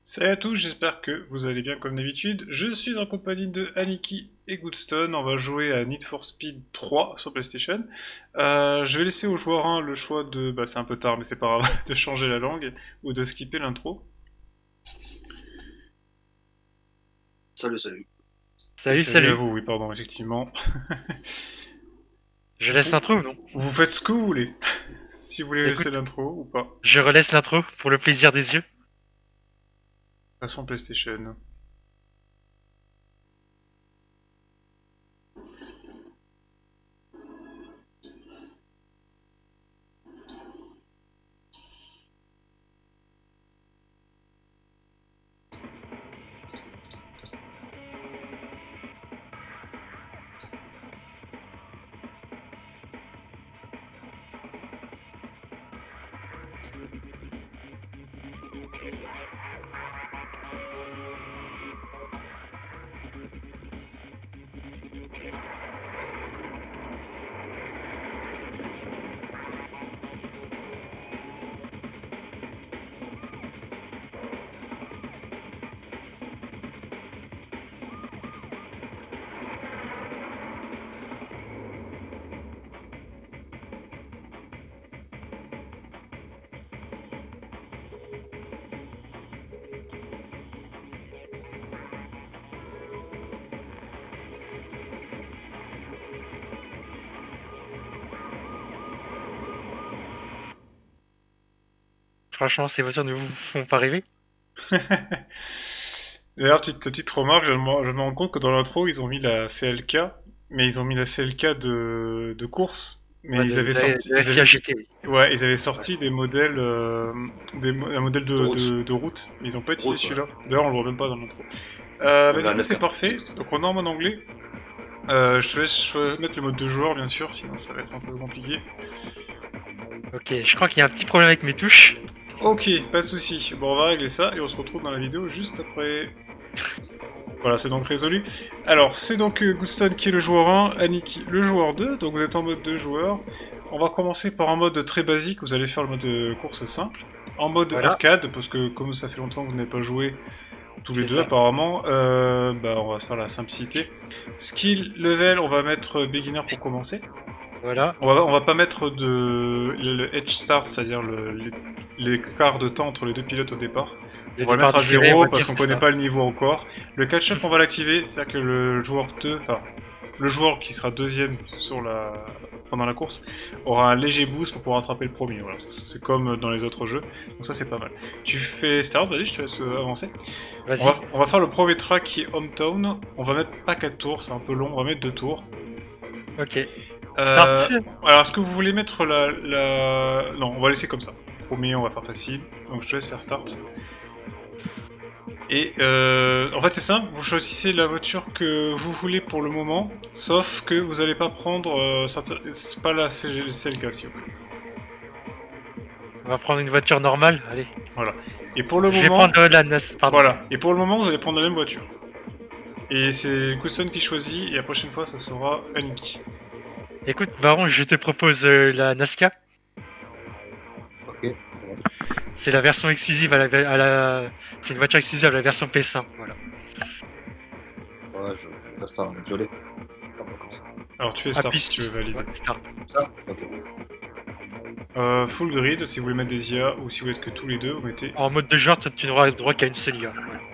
Salut à tous, j'espère que vous allez bien comme d'habitude. Je suis en compagnie de Aniki et Goodstone. On va jouer à Need for Speed 3 sur PlayStation. Je vais laisser au joueur 1 le choix de, c'est un peu tard mais c'est pas grave, de changer la langue ou de skipper l'intro. Salut, salut. Et Salut, salut à salut. vous, oui pardon, effectivement. Je laisse l'intro ou non? Vous faites ce que vous voulez. Si vous voulez laisser Écoute, l'intro ou pas. je relaisse l'intro pour le plaisir des yeux. Façon PlayStation. Franchement, ces voitures ne vous font pas rêver. D'ailleurs, petite remarque, je me rends compte que dans l'intro, ils ont mis la CLK, mais ils ont mis la CLK de course. Mais Ouais, ils avaient sorti, de la FIA GT, oui. ouais, ils avaient sorti des modèles, un modèle De route. de route. Mais ils ont pas utilisé Route, ouais. celui-là. D'ailleurs, on le voit même pas dans l'intro. Du coup, c'est parfait. Donc, on est en mode anglais. Je te laisse mettre le mode de joueur, bien sûr, sinon ça va être un peu compliqué. Ok, je crois qu'il y a un petit problème avec mes touches. Ok, pas de souci. Bon, on va régler ça et on se retrouve dans la vidéo juste après. Voilà, c'est donc résolu. Alors, c'est donc Goodstone qui est le joueur 1, Aniki le joueur 2, donc vous êtes en mode 2 joueurs. On va commencer par un mode très basique, vous allez faire le mode course simple. En mode Voilà. arcade, parce que comme ça fait longtemps que vous n'avez pas joué tous les C'est deux ça. apparemment, on va se faire la simplicité. Skill level, on va mettre beginner pour commencer. Voilà. On va pas mettre le edge start, c'est-à-dire l'écart de temps entre les deux pilotes au départ. Le On va le départ mettre à différé, on 0 va parce dire, qu'on c'est connaît ça. pas le niveau encore. Le catch-up, on va l'activer, c'est-à-dire que le joueur 2, enfin, le joueur qui sera deuxième pendant la course aura un léger boost pour pouvoir attraper le premier. Voilà, c'est comme dans les autres jeux, donc ça c'est pas mal. Tu fais start, vas-y, je te laisse avancer. Vas-y. On va faire le premier track qui est Hometown. On va mettre pas 4 tours, c'est un peu long, on va mettre 2 tours. Ok. Start. Alors, est-ce que vous voulez mettre Non, on va laisser comme ça. Premier, on va faire facile. Donc, je te laisse faire start. Et en fait, c'est simple. Vous choisissez la voiture que vous voulez pour le moment. Sauf que vous n'allez pas prendre... c'est pas la CLK, s'il vous plaît. On va prendre une voiture normale. Allez. Voilà. Et pour le Je vais moment... prendre la NAS. Pardon. Voilà. Et pour le moment, vous allez prendre la même voiture. Et c'est Custon qui choisit. Et la prochaine fois, ça sera Aniki. Écoute, Baron, je te propose la NASCAR. Ok. C'est la version exclusive C'est une voiture exclusive à la version PS1. Voilà. Ouais, je reste en violet. Comme ça. Alors, tu fais start Appuie si tu veux valider. ouais, start. Ça. Ok. Full grid, si vous voulez mettre des IA ou si vous êtes que tous les deux, vous mettez. En mode de joueur, tu n'auras le droit qu'à une seule IA. Voilà.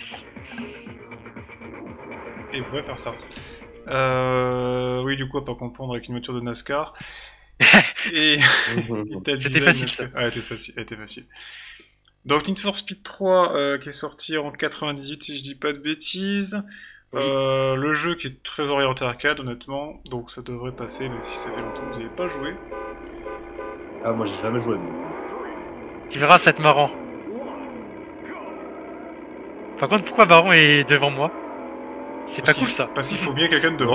Et vous pouvez faire start. Oui, du coup, à pas confondre avec une voiture de NASCAR. Et. C'était facile, ça. Ah, elle était facile. Donc, Need for Speed 3, qui est sorti en 98, si je dis pas de bêtises. Oui. Le jeu qui est très orienté arcade, honnêtement. Donc, ça devrait passer, même si ça fait longtemps que vous n'y avez pas joué. Ah, moi j'ai jamais joué. Tu verras, ça va être marrant. Par contre, pourquoi Baron est devant moi? C'est pas cool, ça. Parce qu'il faut bien quelqu'un de devant.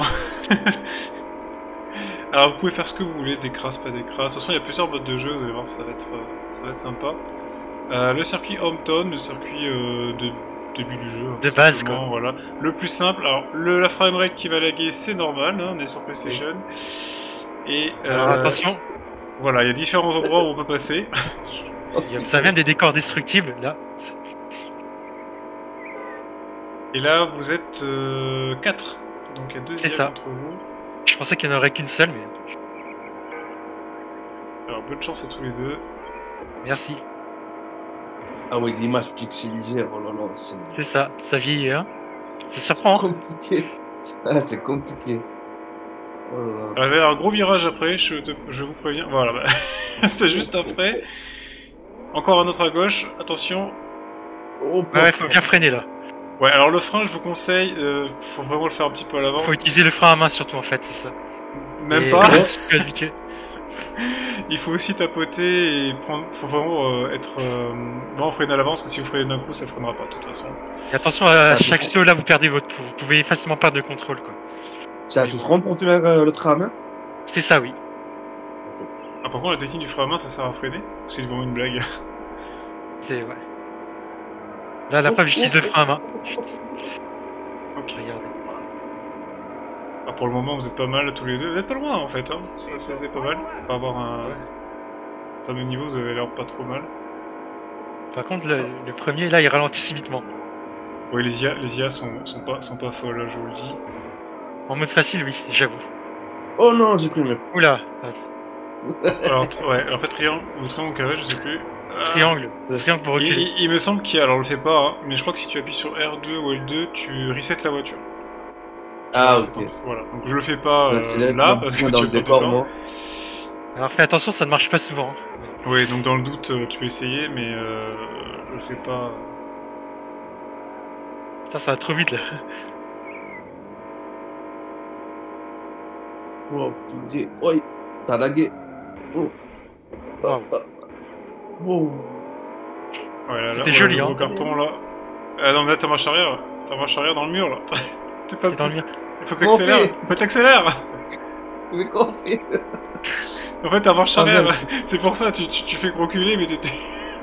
Alors vous pouvez faire ce que vous voulez, des crasses, pas des crasses. De toute façon, il y a plusieurs modes de jeu, vous allez voir, ça va être sympa. Le circuit Hometown, le circuit de début du jeu. De base, quoi. Voilà. Le plus simple, alors la framerate qui va laguer, c'est normal, hein, on est sur PlayStation. Et Alors attention, voilà, il y a différents endroits où on peut passer. ça vient des décors destructibles, là. Et là, vous êtes 4. Donc il y a 2 C'est IA ça. contre vous. Je pensais qu'il n'y en aurait qu'une seule, mais Alors bonne chance à tous les deux. merci. Ah ouais, l'image pixelisée, oh là là, C'est ça, ça vieillit, hein. C'est c'est surprenant. compliqué. Ah, c'est compliqué. Oh là là. Alors, il va y avoir un gros virage après, je vous préviens. Voilà, bah, c'est juste après. Encore un autre à gauche, attention. Oh, Ouais, faut bien freiner là. Ouais, alors le frein, je vous conseille, faut vraiment le faire un petit peu à l'avance. Faut utiliser le frein à main surtout en fait, c'est ça. Même Et pas. comme je suis plus habitué. Il faut aussi tapoter et prendre. Faut vraiment être. Vraiment freiner à l'avance, parce que si vous freinez d'un coup, ça freinera pas de toute façon. Et attention à Ça chaque touche. saut là, vous perdez votre. Vous pouvez facilement perdre le contrôle quoi. C'est un toucheron pour faire le train à main? C'est ça, oui. Ah, par contre, la technique du frein à main, ça sert à freiner? Ou c'est vraiment une blague? C'est ouais. Là, la preuve, j'utilise le frein à main. Ok. Regardez. Ah, pour le moment, vous êtes pas mal tous les deux. Vous êtes pas loin en fait, hein. C'est pas mal. Par avoir un. Ouais. En termes de niveau, vous avez l'air pas trop mal. Par contre, le premier là, il ralentit subitement. Oui, les IA sont pas folles, là, je vous le dis. En mode facile, oui, j'avoue. Oh non, j'ai pris le. Oula, Alors, ouais, en fait, triangle ou triangle carré, je sais plus. triangle. Triangle pour reculer. Il me semble qu'il y a, alors le fais pas, hein, mais je crois que si tu appuies sur R2 ou L2, tu resets la voiture. Ah, C'est ok. voilà, donc je le fais pas J'accélère là, comme parce moi que dans tu le perds du décor, temps. moi. Alors fais attention, ça ne marche pas souvent. Hein. Oui, donc dans le doute, tu peux essayer, mais je le fais pas. Putain, ça va trop vite là. Oh, putain. Oh, t'as lagué. Oh. Wow. Oh. Ouais, là, C'était ouais, joli, le hein. gros carton là. Ah non, mais là, t'as marche arrière. T'as marche arrière dans le mur là. T'es pas C'est dans le mur. Il faut que t'accélères. Faut que t'accélères. Mais quoi on fait? En fait, t'as marche Ah, arrière. merde. C'est pour ça, tu fais que reculer, mais t'étais.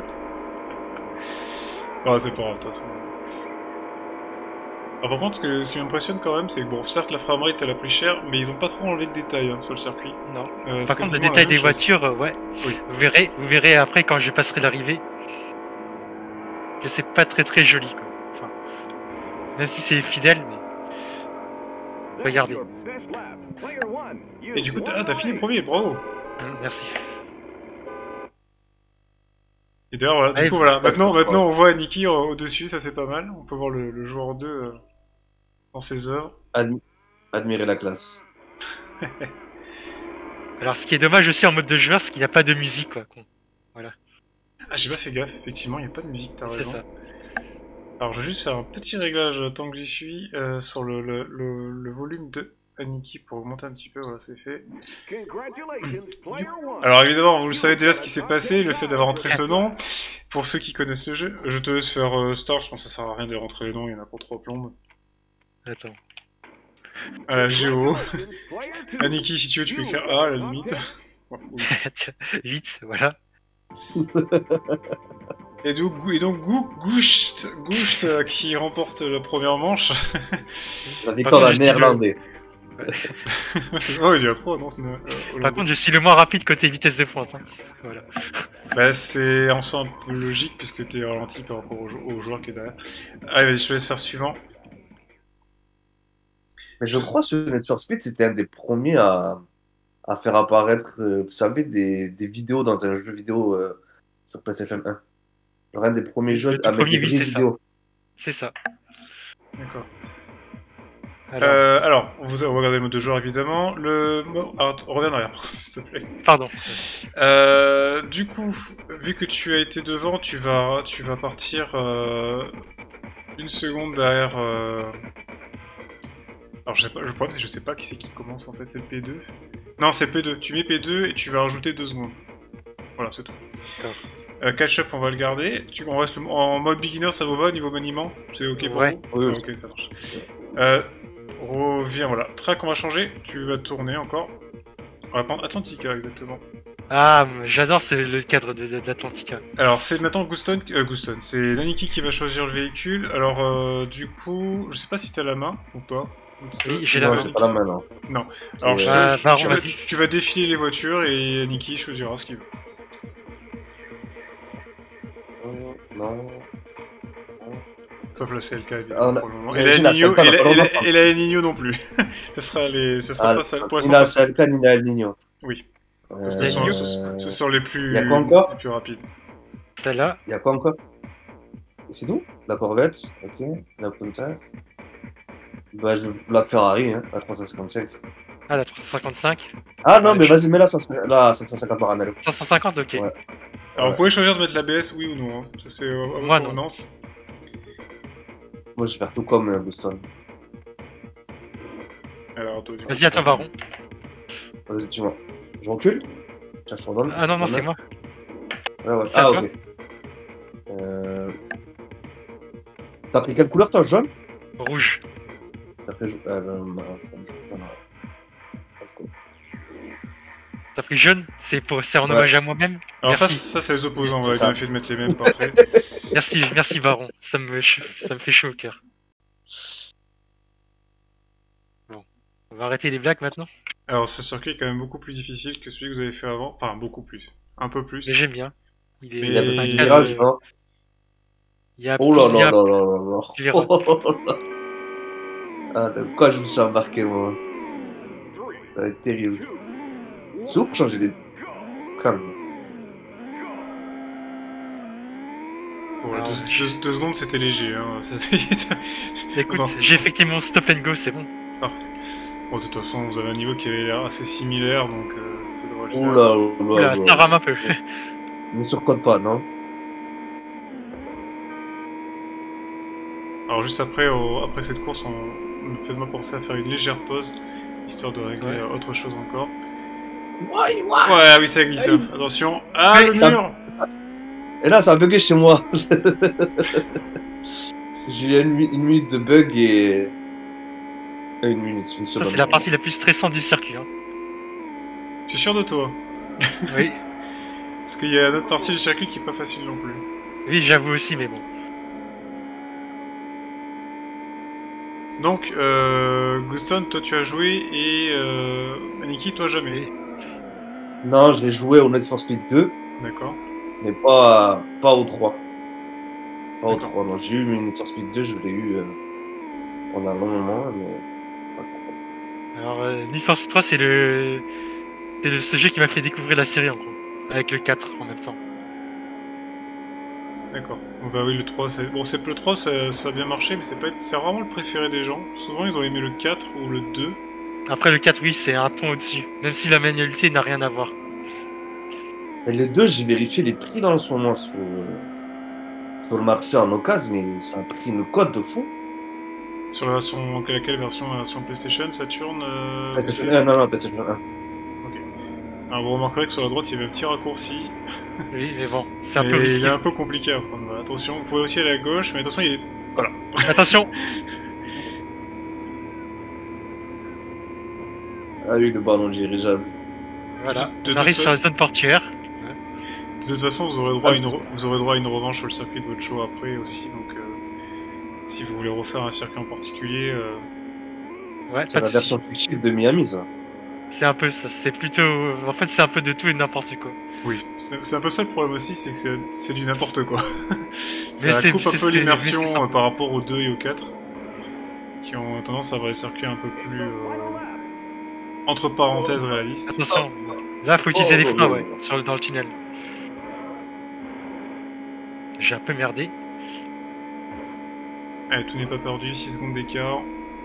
Ah, c'est pas grave, de toute façon. Alors, par contre, ce qui m'impressionne quand même, c'est que bon, certes, la framerate elle a pris cher, mais ils ont pas trop enlevé de détails hein, sur le circuit. Non. C'est Par contre, quasiment le la détail même des chose. voitures, ouais. Oui. Vous verrez après quand je passerai l'arrivée. Que c'est pas très joli quoi. Enfin, même si c'est fidèle, mais. Regardez. Et du coup, t'as fini premier, bravo. Merci. Et d'ailleurs, voilà, du Allez, coup, voilà, maintenant on voit Nikki au-dessus, ça c'est pas mal. On peut voir le joueur 2 dans ses œuvres. Admirer la classe. Alors, ce qui est dommage aussi en mode de joueur, c'est qu'il n'y a pas de musique quoi. Ah, j'ai pas fait gaffe, effectivement, il n'y a pas de musique, t'as C'est raison. ça. Alors, je vais juste faire un petit réglage tant que j'y suis sur le volume de Aniki pour augmenter un petit peu, voilà, c'est fait. Alors, évidemment, vous le savez déjà ce qui s'est passé, le fait d'avoir entré ce nom. Pour ceux qui connaissent le jeu, je te laisse faire start, je pense que ça sert à rien de rentrer les noms, il y en a pour 3 plombes. Attends. À la Géo. Aniki, si tu veux, tu peux écrire A à la limite. Ouais, oui. Vite, voilà. Et donc Goucht qui remporte la première manche. La victoire contre, d'un je dis néerlandais. Oh, il y a 3, non Par contre, je suis le moins rapide côté vitesse de pointe. Hein. Voilà. Bah, c'est en soi un peu logique puisque t'es ralenti par rapport au joueur qui est derrière. Allez, vas-y, je te laisse faire suivant. Mais je crois que Need for Speed, c'était un des premiers à faire apparaître, vous savez, des vidéos dans un jeu vidéo sur PlayStation 1. Genre un des premiers jeux tout à mettre premier, des oui, vraies c'est ça. vidéos. C'est ça. D'accord. Alors, Alors, on va regarder le mode de joueur évidemment. Alors, reviens en arrière, s'il te plaît. pardon. Du coup, vu que tu as été devant, tu vas partir une seconde derrière. Alors, je sais pas, le problème c'est que je sais pas qui c'est qui commence en fait, c'est P2. Non, c'est P2. Tu mets P2 et tu vas rajouter 2 secondes. Voilà, c'est tout. Catch-up, on va le garder. On reste en mode beginner, ça vous va niveau maniement? C'est ok pour Ouais. vous? Oui, Ok, ça marche. Reviens, voilà. Track, on va changer. Tu vas tourner encore. On va prendre Atlantica, exactement. Ah, j'adore le cadre d'Atlantica. Alors, c'est maintenant Gouston, c'est Naniki qui va choisir le véhicule. Alors, du coup, je sais pas si t'as la main ou pas. Oui, j'ai la Non, main. j'ai pas la main, non. Non. Alors, Baron, vas-y. tu vas défiler les voitures et Niki choisira ce qu'il veut. Non. Sauf le CLK, Ah, évidemment, pour le moment. j'ai- Et la j'ai la Nino, CLK, on a pas le droit. et la El Niño non plus. Ça sera pas ça, pour Ni l'instant. la pas ça. CLK ni la El Niño. Oui, parce que La ce Nino. ce sont les plus, Y a quoi encore les plus rapides. Celle-là, Il y a quoi encore? Et c'est tout? La Corvette, ok. La Punta. Bah, la Ferrari, hein, à 355. ah, la 355. Ah non, Ouais, mais je- vas-y, mets la 550 par année. 550, ok. Ouais. Alors, Ouais. vous pouvez choisir de mettre l'ABS, oui ou non. Hein. Ça, c'est à votre Moi, non. convenance. Moi, je vais faire tout comme Boston. Alors, toi, du coup, Vas-y, à toi, Baron. Vas-y, tu vois. Je recule? Tiens, je te redonne. Ah non, non, T'en c'est as moi. Ouais, ouais. C'est à Ah, toi. ok. T'as pris quelle couleur, toi? Jaune? Rouge. T'as pris jaune. T'as pris jaune? C'est en hommage à moi-même? Alors, Merci. ça c'est les opposants. On C'est va ça. bien fait de mettre les mêmes, parfait. Merci, Baron. Ça me fait chaud au cœur. Bon. On va arrêter les blagues maintenant. Alors, ce circuit est quand même beaucoup plus difficile que celui que vous avez fait avant. Enfin, beaucoup plus. Un peu plus. Mais j'aime bien. Il est Mais Il y a Et- des cinq virages, cadres. non? Il y a Oh là il y là a- là là là. Tu verras. Ah, de quoi je me suis embarqué, moi? Ça va être terrible. C'est où pour changer les trames? Bon, Alors, deux secondes, c'était léger. Hein. Écoute, Bon. j'ai effectué mon stop and go, c'est bon. Bon, de toute façon, vous avez un niveau qui avait l'air assez similaire, donc ça devrait le faire. Oula, Oula, ça rame un peu. Ne surcode pas, non? Alors, juste après, après cette course, faites-moi penser à faire une légère pause, histoire de régler Ouais. autre chose encore. Ouais. Ouais, oui, ça glisse. Attention. Ah, Oui, le ça- mur. Et là, ça a bugué chez moi. J'ai eu une minute de bug et. Une minute, une Ça, seconde. c'est la partie la plus stressante du circuit. Hein. Je suis sûr de toi. Oui, Parce qu'il y a une autre partie du circuit qui est pas facile non plus. oui, j'avoue aussi, mais bon. Donc, Guston, toi tu as joué et Aniki, toi jamais. Non, j'ai joué au Need for Speed 2, D'accord. mais pas au 3. Pas au D'accord. 3, non. J'ai eu une Need for Speed 2, je l'ai eu pendant un long moment, mais. Alors, Need for Speed 3, c'est ce jeu qui m'a fait découvrir la série, en gros. Avec le 4 en même temps. D'accord. Bon, bah oui, le 3, c'est... Bon, le 3, ça a bien marché, mais c'est vraiment le préféré des gens. Souvent, ils ont aimé le 4 ou le 2. Après, le 4, oui, c'est un ton au-dessus. Même si la manualité n'a rien à voir. Mais les deux, j'ai vérifié les prix là en ce moment sur le marché en occasion, mais ça a pris une cote de fou. Sur la version... Laquelle version? La version PlayStation, Saturn PlayStation 1, non, PlayStation 1. Ok. Alors, vous remarquerez que sur la droite, il y avait un petit raccourci. Oui, mais bon, c'est un Et peu il risqué. est un peu compliqué à prendre. Voilà, attention, vous pouvez aussi aller à gauche, mais attention, il est... Voilà. Attention. Ah oui, le ballon dirigeable. Voilà, De on arrive toute sur la zone portuaire. De toute façon, vous aurez droit à une revanche sur le circuit de votre show après aussi, donc si vous voulez refaire un circuit en particulier, Ouais, C'est pas de la version soucis. fictive de Miami, ça. C'est un peu ça. C'est plutôt. En fait, c'est un peu de tout et de n'importe quoi. oui, c'est un peu ça le problème aussi, c'est que c'est du n'importe quoi. Mais Ça c'est- coupe un c'est- peu c'est- l'immersion mais c'est sympa. par rapport aux 2 et aux 4, qui ont tendance à avoir les circuits un peu plus, entre parenthèses, réalistes. Attention. Là, faut utiliser Oh, les oh, freins, oh, ouais, oh. dans le tunnel. J'ai un peu merdé. Allez, tout n'est pas perdu, 6 secondes d'écart.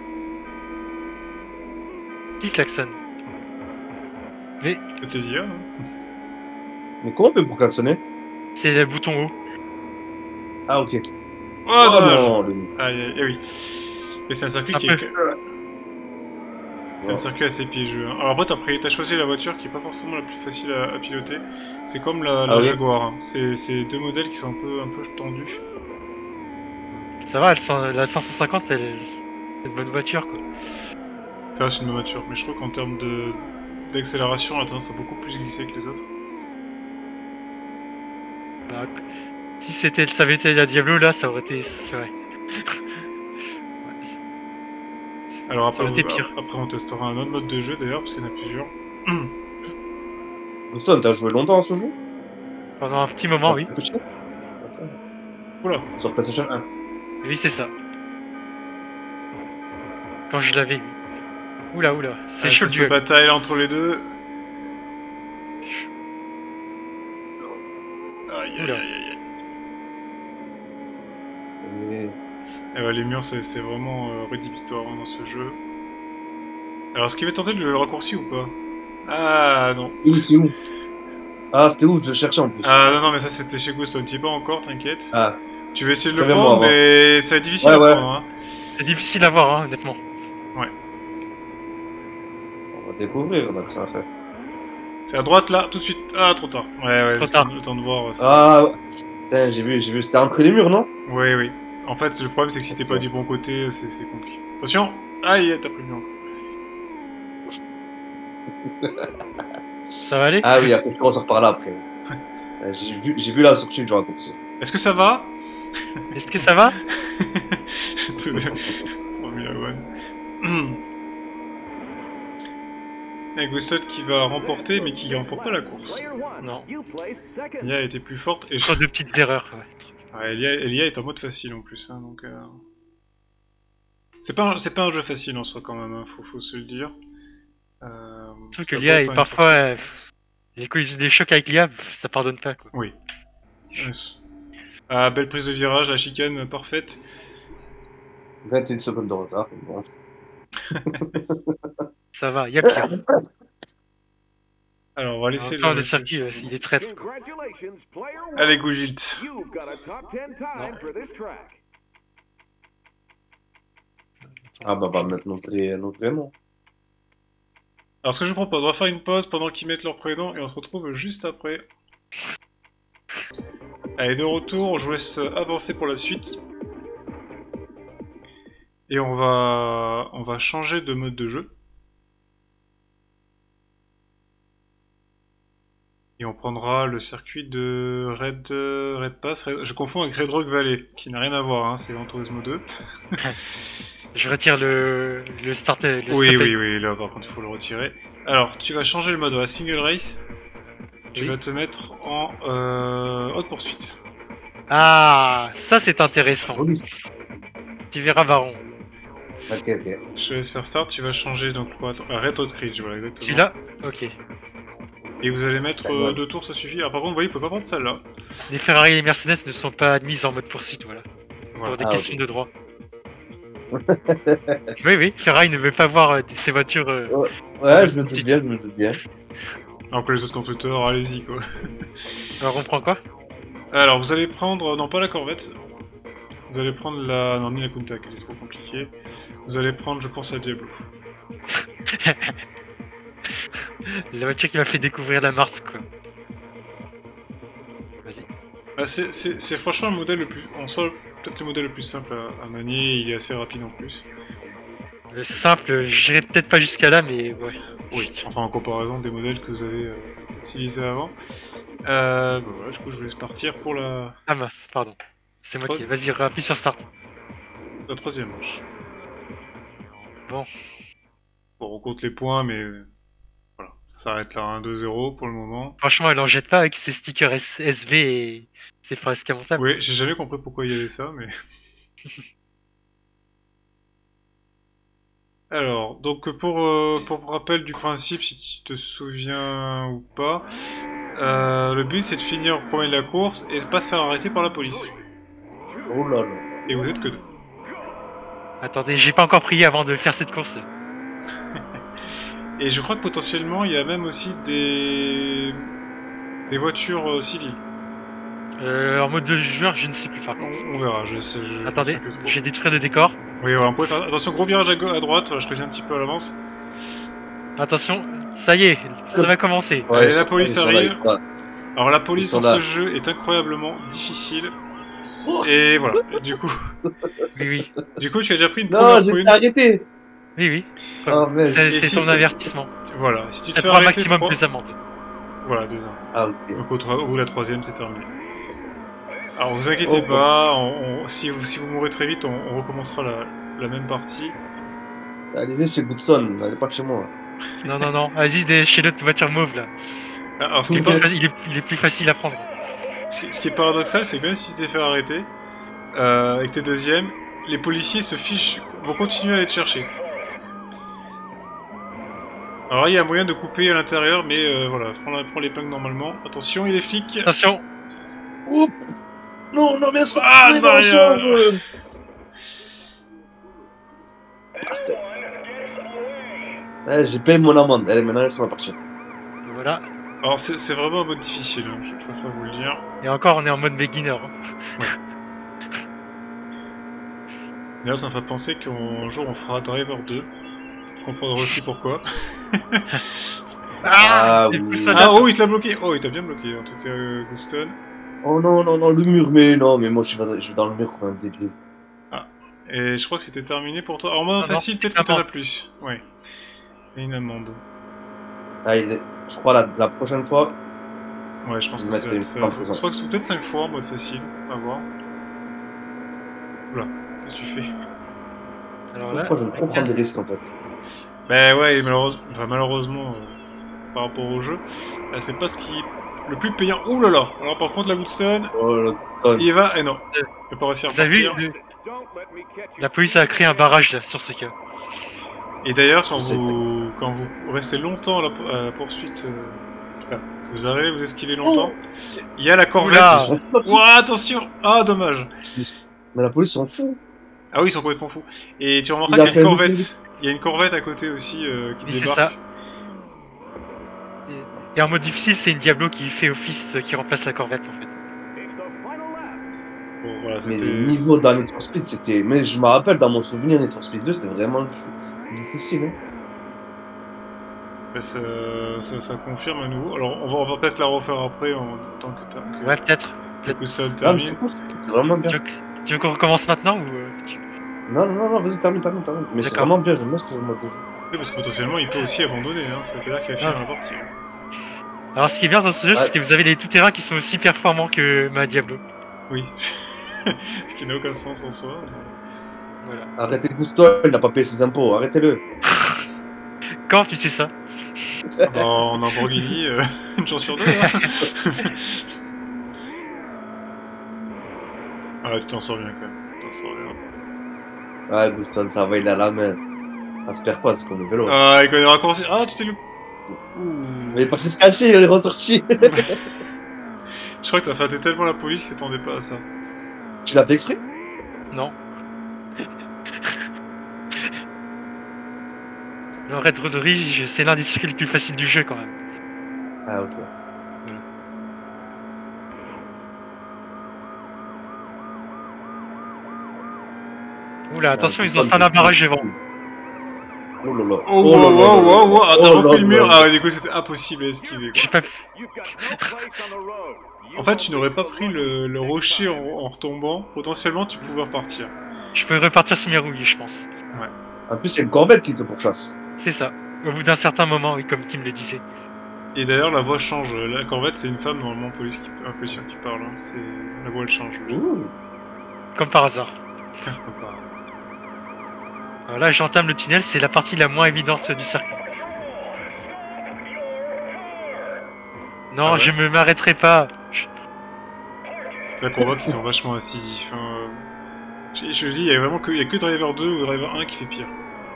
Qui klaxonne? Faites-y, hein. Mais comment on fait pour klaxonner? C'est le bouton haut. Ah, ok. Oh, dommage. non, Aïe, aïe, oui. Et c'est un circuit C'est un qui peu- est... C'est un circuit assez piégeux. Hein. Alors après, t'as choisi la voiture qui est pas forcément la plus facile à piloter. C'est comme la Ah oui. Jaguar. Hein. C'est deux modèles qui sont un peu tendus. Ça va, la 550, c'est une bonne voiture, quoi. Ça reste une bonne voiture, mais je trouve qu'en termes d'accélération, elle a tendance à beaucoup plus glisser que les autres. Bah, si ça avait été la Diablo, là, ça aurait été. Ouais. Alors Ça après, aurait été pire. après on testera un autre mode de jeu d'ailleurs, parce qu'il y en a plusieurs. Boston, t'as joué longtemps à ce jeu? Pendant un petit moment, oui. Petit Oula, Sur PlayStation 1. Oui, c'est ça. Quand je l'avais vu. Oula, oula, c'est chaud le cette duel. bataille entre les deux. Aïe, aïe, Oula. aïe, aïe. Et- Eh ben, les murs, c'est vraiment rédhibitoire hein, dans ce jeu. Alors, est-ce qu'il va tenter de le raccourci ou pas? Ah non. C'est où? Ah, c'était où? Je cherchais en plus. Ah non, non, mais ça c'était chez Ghost, on n'y est pas encore, t'inquiète. Ah, Tu veux essayer de le J'avais prendre, moi, avant. mais ça va être difficile Ouais, à ouais. prendre. Hein. C'est difficile à voir, hein, honnêtement. on va découvrir, on a que ça à faire. C'est à droite là, tout de suite. Ah, trop tard. Ouais, ouais, Trop tard. Le temps de voir. Ah, putain, j'ai vu. C'était entre les murs, non? Oui, oui. En fait, le problème c'est que si t'es pas du bon côté, c'est compliqué. Attention. Aïe, t'as pris le mur. Ça va aller? Ah oui, après, je ressors par là après. J'ai vu la sortie du raccourci. Est-ce que ça va? Est-ce que ça va? Formula One. Et Ghost qui va remporter, mais qui remporte pas la course. Non. Elia a été plus forte et Trop de petites erreurs, ouais. Ah, Elia est en mode facile en plus, hein, donc. C'est pas un jeu facile en soi quand même, hein, faut se le dire. Sauf Ça que l'IA, peut être un parfois, les coulisses des chocs avec l'IA, ça pardonne pas, quoi. Oui. Ah, belle prise de virage, la chicane parfaite. 21 secondes de retard. Bon. Ça va, y a pire. Alors, on va laisser Attends, le circuit, il est traître, quoi. Allez, Gougilt. Ah bah maintenant, vraiment. Alors, ce que je vous propose, on va faire une pause pendant qu'ils mettent leur prénom et on se retrouve juste après. Allez, de retour, je vous laisse avancer pour la suite. Et on va changer de mode de jeu. Et on prendra le circuit de Red Pass. Je confonds avec Red Rock Valley, qui n'a rien à voir, hein, c'est Gran Turismo 2. Je retire le start. Oui, là par contre il faut le retirer. Alors, tu vas changer le mode à single race. Tu vas te mettre en haute poursuite. Ah, ça c'est intéressant. Oui. Tu verras, Baron. Ok. Je te laisse faire start, tu vas changer donc quoi, Red Hot Ridge, voilà exactement. Celui-là? Ok. Et vous allez mettre 2 tours, ça suffit. Alors par contre, vous voyez, vous pouvez pas prendre celle-là. Les Ferrari et les Mercedes ne sont pas admises en mode poursuite, voilà. Voilà. Pour des Ah, questions ok. de droit. Oui, Ferrari ne veut pas voir ses voitures. Ouais, je me doute bien. Alors que les autres constructeurs, allez-y quoi. Alors on prend quoi? Alors vous allez prendre, non pas la Corvette. Vous allez prendre la... Non, ni la Countach, elle est trop compliquée. Vous allez prendre, je pense, la Diablo. La voiture qui m'a fait découvrir la Mars, quoi. Vas-y. Ah, c'est franchement le modèle le plus... En soi, peut-être le modèle le plus simple à manier, il est assez rapide en plus. Le simple, j'irai peut-être pas jusqu'à là, mais ouais. Oui, enfin en comparaison des modèles que vous avez utilisés avant. Bah voilà, du coup je vous laisse partir pour la Ah mince, pardon. C'est moi Trois- qui. Vas-y, appuie sur Start. troisième manche. Bon. Bon, on compte les points, mais voilà, ça s'arrête là, 1-2-0 pour le moment. Franchement, elle en jette pas avec ses stickers SV et ses freins escamotables. Oui, j'ai jamais compris pourquoi il y avait ça, mais... Alors, donc pour rappel du principe, si tu te souviens ou pas, le but c'est de finir premier de la course et de pas se faire arrêter par la police. Oh là là. Et vous êtes que 2. Attendez, j'ai pas encore prié avant de faire cette course. Et je crois que potentiellement il y a même aussi des voitures civiles. En mode de joueur, je ne sais plus par On, contre. on verra, Attendez, sais plus trop. j'ai détruit le décor. Oui, voilà, on pouvait faire... Attention, gros virage à droite, voilà, je préviens un petit peu à l'avance. Attention, ça y est, ça va commencer. Allez, ils la sont- police ils sont arrive. là, ils sont là. Alors la police Ils sont dans ce là. jeu est incroyablement difficile. Oh. Et voilà, du coup, Oui, tu as déjà pris une Non, première j'ai point. arrêté. oui. Oh, merde. C'est Et si- ton avertissement. Voilà, si tu te Ça fais prend un arrêter maximum 3... de amendes. Voilà, 2-1. Ah, ok. Donc au bout de la troisième, c'est terminé. Alors vous inquiétez Oh, pas, si vous mourrez très vite, on recommencera la même partie. Allez-y chez Goodson, allez pas chez moi. Non, non, non. Vas-y, chez l'autre voiture mauve là. Alors Il est plus facile à prendre. ce qui est paradoxal, c'est que même si tu t'es fait arrêter, avec tes deuxièmes, les policiers se fichent, vont continuer à aller te chercher. Alors il y a moyen de couper à l'intérieur, mais voilà, prends les plugs normalement. Attention, il y a les flics. Attention. Oups. Non, non, bien sûr. Ah, mais non, non, rien. change. Ça y est, j'ai payé mon amende. Allez, maintenant laisse-moi partir. Voilà. Alors c'est vraiment un mode difficile, hein, je préfère vous le dire. Et encore, on est en mode beginner. D'ailleurs, ça me fait penser qu'un jour on fera Driver 2. Vous comprendrez aussi pourquoi. Ah, des oui. pouces à Ah, la- oh, il t'a bloqué! Oh, il t'a bien bloqué, en tout cas, Gouston. Oh non, non, non, le mur, mais non, mais moi je vais dans le mur comme un débile. Et je crois que c'était terminé pour toi. Alors, moi, non, facile, peut-être que amende. t'en as plus. Ouais. Et une amende. Ah, je crois la prochaine fois, Ouais, je pense que Mettre c'est une ça. fois Je présent. crois que c'est peut-être 5 fois en mode facile. On va voir. Oula, qu'est-ce que tu fais? Alors là, pourquoi j'aime trop prendre des risques en fait. Ben ouais, malheureusement, par rapport au jeu, c'est pas ce qui est le plus payant. Ouh là là! Alors par contre, la Goodstone, Oh le son. il va... Eh non, il va pas réussir à vous avez vu, partir. la police a créé un barrage là, sur ce cas. Et d'ailleurs, quand Je sais vous restez longtemps à la poursuite, que vous arrivez, vous esquivez longtemps, il y a la corvette. Oula. Ah, c'est pas Ouah, attention! Ah, dommage! Mais la police s'en fout. Ah oui, ils sont complètement fous. Et tu remarqueras Il a qu'il y a une fait un corvette. Il y a une corvette à côté aussi qui Oui, c'est débarque. ça. Et en mode difficile, c'est une Diablo qui fait office, qui remplace la Corvette en fait. Bon, voilà, Mais c'était... les niveaux dans Need for Speed, c'était. Mais je me rappelle, dans mon souvenir, Need for Speed 2, c'était vraiment difficile. Hein. Ben, ça confirme à nouveau. Alors, on va peut-être la refaire après en tant que Ouais, peut-être. que ça Ah, mais termine. c'était cool, c'était vraiment bien. Tu veux qu'on recommence maintenant ou Non, non, non, non, vas-y, termine. Mais c'est D'accord. vraiment bien, j'aime bien ce mode de jeu. Oui, parce que potentiellement, il peut aussi abandonner. Hein. Ça veut dire qu'il va finir Ah. la partie. Alors ce qui est bien dans ce jeu, Ouais. c'est que vous avez les tout-terrains qui sont aussi performants que ma Diablo. Oui. Ce qui n'a aucun sens en soi. Voilà. Arrêtez Gusto, il n'a pas payé ses impôts, arrêtez-le. Quand tu sais ça? Bah, en Lamborghini, une chance sur deux. Hein. Ah, tu t'en sors bien quand même. Tu t'en sors bien. Ouais, Gusto, ça va, il a la main. Ça se perd pas, c'est comme le vélo. Ah, avec les raccourcis. Ah, tu t'es loupé. Mais il est parti se cacher, il est ressorti. Je crois que t'as fâté tellement la police qu'ils s'attendaient pas à ça. Tu l'as fait exprès? Non. Le Red Road Ridge, c'est l'un des circuits les plus faciles du jeu quand même. Ah, ok. Oula, attention, Ouais, ils ont installé un barrage devant. Oh là là. Oh, là là là là. wow, ah, t'as Oh repris là le mur. là. Ah, ouais, du coup, c'était impossible à esquiver. Quoi. J'ai pas... En fait, tu n'aurais pas pris le rocher en retombant. Potentiellement, tu pouvais repartir. Je peux repartir sur mes rouilles, je pense. En plus, c'est une corvette qui te pourchasse. C'est ça. Au bout d'un certain moment, oui, comme Kim le disait. Et d'ailleurs, la voix change. La corvette, c'est une femme, normalement, un policier qui parle. Hein. La voix, elle change. Ouh. Comme par hasard. Alors là, j'entame le tunnel, c'est la partie la moins évidente du circuit. Non, Ah ouais. je me m'arrêterai pas. C'est là qu'on voit qu'ils sont vachement incisifs. Hein. Je dis, il y a vraiment que Driver 2 ou Driver 1 qui fait pire.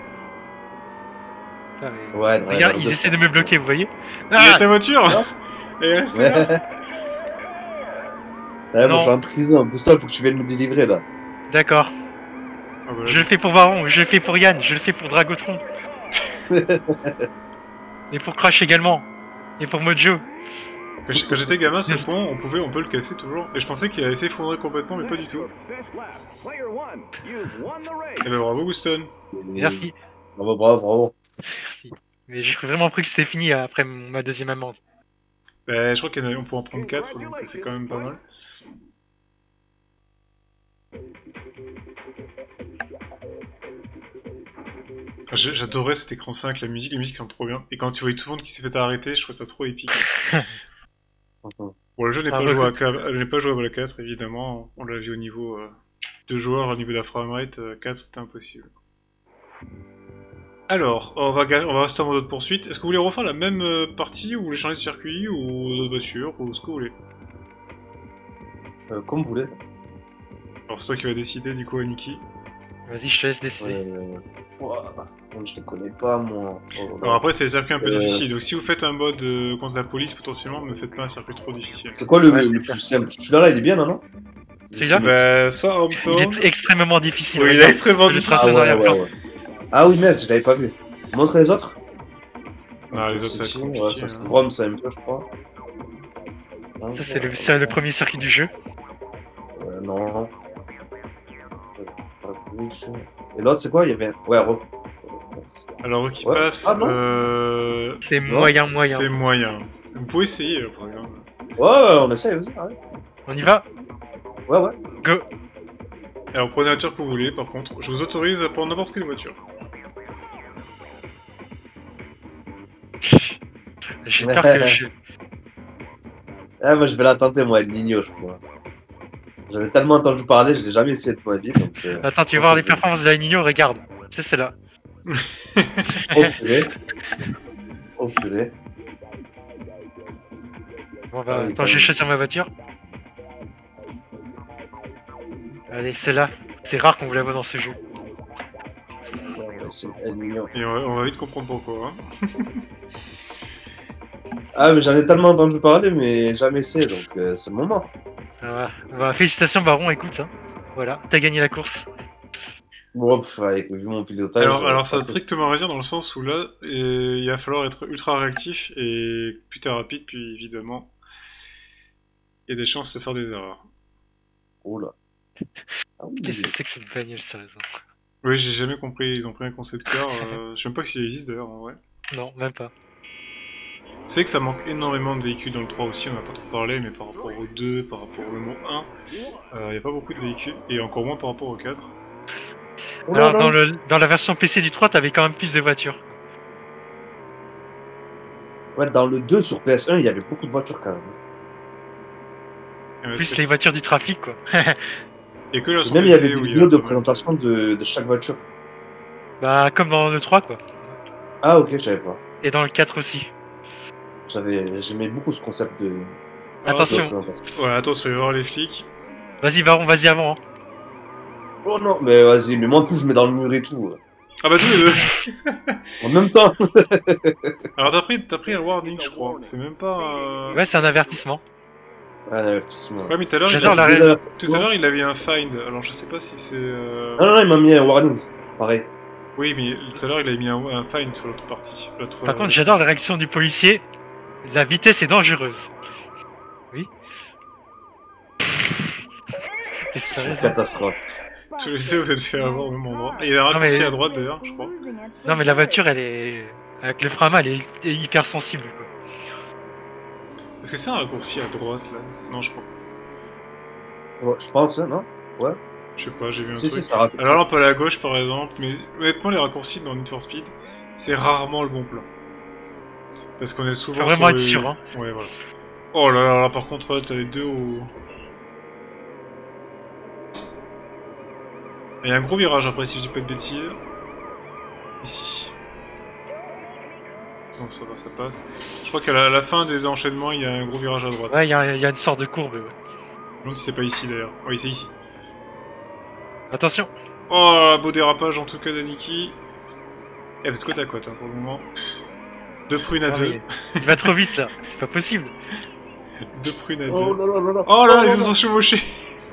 Putain, mais- Ouais, Regarde, ils essaient de me bloquer, vous voyez? Il y a Ah, ta voiture. Non. Elle est restée là. Ouais. Ouais, moi, Non. je suis en prison. Gusto, faut que tu viennes me délivrer là. d'accord. Ah, voilà. Je le fais pour Baron, je le fais pour Yann, je le fais pour Dragotron. Et pour Crash également. Et pour Mojo. Quand j'étais gamin, ce pont, on peut le casser toujours. Et je pensais qu'il allait s'effondrer complètement, mais pas du tout. Et ben bravo, Gouston. Merci. Bravo, bravo, bravo. Merci. Mais j'ai vraiment cru que c'était fini après ma deuxième amende. Ben, je crois qu'on peut en prendre 4, donc c'est quand même pas mal. J'adorais cet écran de fin avec la musique, les musiques sont trop bien. Et quand tu voyais tout le monde qui s'est fait arrêter, je trouve ça trop épique. Bon, le jeu n'est pas, jouable à la 4, évidemment. On l'a vu au niveau 2 joueurs, au niveau de la framerate, 4 c'était impossible. Alors, on va rester en mode de poursuite. Est-ce que vous voulez refaire la même partie, ou vous voulez changer de circuit, ou de voiture, ou ce que vous voulez? Comme vous voulez. Alors c'est toi qui vas décider du coup, Aniki. Vas-y, je te laisse décider. Ouah, je les connais pas, moi. Oh là là. Alors après, c'est des circuits un peu difficiles, donc si vous faites un mode contre la police, potentiellement, ne faites pas un circuit trop difficile. C'est quoi le Ouais, plus c'est ça. simple? Celui-là, il est bien, non? Celui-là Bah, soit Hometown... Il est extrêmement difficile. Oui, il est regarde. extrêmement Le difficile. tracé Ah dans ouais, l'arrière-plan. ouais. Ah oui, mais je l'avais pas vu. Montre les autres. Non, les autres, ça va être City, compliqué, ouais, ça c'est hein. Rome, c'est un peu, je crois. Ça, c'est le premier circuit du jeu. Non. Et l'autre, c'est quoi? Il y avait. Ouais, Alors, qui Ouais. passe, Ah, non. C'est Non. moyen. c'est moyen. Vous pouvez essayer, par exemple. Ouais, on essaye, vas-y. Ouais, On y va? ouais. Go! Alors, prenez la voiture que vous voulez, par contre. Je vous autorise à prendre n'importe quelle voiture. J'ai peur que je... Ah, moi, je vais la tenter, moi, El Nino, je crois. J'avais tellement entendu parler, je l'ai jamais essayé de ma vie. Donc, Attends, tu veux voir les performances de la Nino? Regarde. C'est celle-là. Oh purée. Oh purée. Bon, bah, Ah oui, attends, quand je vais même. choisir ma voiture. Allez, celle-là. C'est rare qu'on vous la voit dans ce jeu. Ouais, c'est El Nino. Et on va vite comprendre pourquoi. Hein. Ah, mais j'en ai tellement entendu parler, mais jamais essayé, donc c'est le moment. Ah, bah, félicitations, Baron, écoute. Hein. Voilà, t'as gagné la course. Bon, avec vu mon pilotage. Alors ça a strictement rien dans le sens où là, il va falloir être ultra réactif et plus t'es rapide, puis évidemment, il y a des chances de faire des erreurs. Oula. Ah oui, Qu'est-ce que c'est que cette bagnole, sérieusement? Oui, j'ai jamais compris, ils ont pris un concept car, je sais même pas s'il existe d'ailleurs en vrai. Non, même pas. C'est que ça manque énormément de véhicules dans le 3 aussi, on n'a pas trop parlé, mais par rapport au 2, par rapport au Mont 1, il n'y a pas beaucoup de véhicules, et encore moins par rapport au 4. Oula, Alors, non. dans la version PC du 3, t'avais quand même plus de voitures. Ouais, dans le 2 sur PS1, il y avait beaucoup de voitures quand même. Plus les voitures du trafic, quoi. Et que la Et même il y avait PC des où vidéos de pas mal présentation de chaque voiture. Bah, comme dans le 3, quoi. Ah ok, je savais pas. Et dans le 4 aussi. J'aimais beaucoup ce concept de. Attention. de présentation. Ouais, attention, il va y avoir les flics. Vas-y, Baron, vas-y avant. Hein. Oh non, mais vas-y, mais moi en plus je mets dans le mur et tout. Ah bah tous les deux. En même temps. Alors t'as pris un warning, je crois. C'est même pas. Ouais, c'est un avertissement. Ouais, avertissement. Ouais, mais tout à l'heure, J'adore la Déjà, tout à l'heure, il avait un find. Alors je sais pas si c'est. Non, il m'a mis un warning. Pareil. Oui, mais tout à l'heure, il avait mis un find sur l'autre partie. Par contre, j'adore la réaction du policier. La vitesse est dangereuse. Oui. T'es sérieux? C'est une catastrophe. Tous les deux, vous êtes fait avoir au même endroit. Il y a un Non, mais- raccourci à droite d'ailleurs, je crois. Non, mais la voiture, elle est. Avec le frein à main, elle est hyper sensible, quoi. Est-ce que c'est un raccourci à droite là? Non, je crois. Ouais, je pense, hein, non? Je sais pas, j'ai vu un Si, truc. si, ça raconte. Alors là, on peut aller à gauche par exemple, mais honnêtement, les raccourcis dans Need for Speed, c'est rarement le bon plan. Parce qu'on est souvent. Faut vraiment sur être les- sûr, hein. Ouais, voilà. Oh là, par contre, là, t'as les deux où. Il y a un gros virage après, si je dis pas de bêtises. Ici. Non, ça va, ça passe. Je crois qu'à la fin des enchaînements, il y a un gros virage à droite. Ouais, il y a une sorte de courbe, ouais. Je me demande si c'est pas ici d'ailleurs. Oui, c'est ici. Attention. Oh, beau dérapage en tout cas d'Aniki. Et vous êtes côte à côte hein, pour le moment. Deux prunes à Non, deux. mais il va trop vite, là. C'est pas possible. Deux prunes à deux. Oh là là là là. Oh là, Oh ils là se sont chevauchés.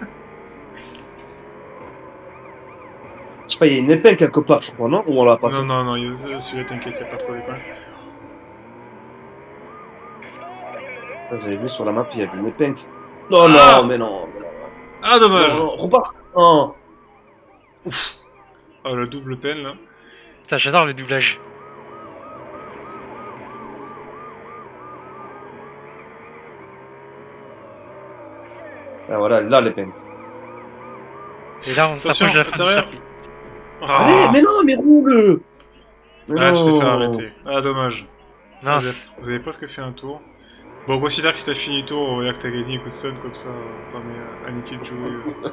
Je sais pas, il y a une épingle quelque part, je crois, non? Ou on l'a passé? Non, celui-là t'inquiète, y'a pas trop d'école. J'avais vu sur la map, il y avait une épingle. Non, Ah non, mais non. Ah, dommage. Non, repars. Non. Oh, le double peine là. Putain, j'adore le doublage. Ah, voilà, là, l'épingle. Et là, on Attention, s'approche de la fin du intérieur. circuit. Ah, Allez, mais non, mais roule. Mais ah je t'ai non. fait arrêter. Ah, dommage. Mince. Vous avez presque fait un tour. Bon, on considère que si t'as fini le tour, on va dire que t'as gagné Goodstone, comme ça, on permet à Aniki de jouer.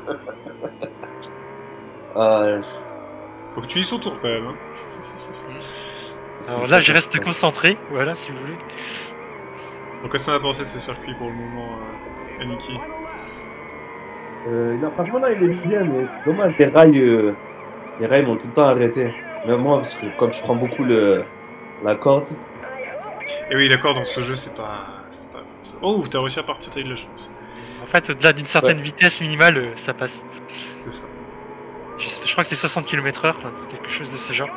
Ah, Faut que tu lises son tour quand même. Hein. Alors là, je reste concentré. Voilà, si vous voulez. Donc, qu'est-ce qu'on a pensé de ce circuit pour le moment, Aniki? Non, franchement, là, il est bien, mais c'est dommage, les rails m'ont tout le temps arrêté. Même moi, parce que comme je prends beaucoup la corde, Et oui, d'accord, dans ce jeu, c'est pas... Oh, t'as réussi à partir, t'as eu de la chance. En fait, au-delà d'une certaine vitesse minimale, ça passe. C'est ça. Je crois que c'est 60 km/h, enfin, quelque chose de ce genre.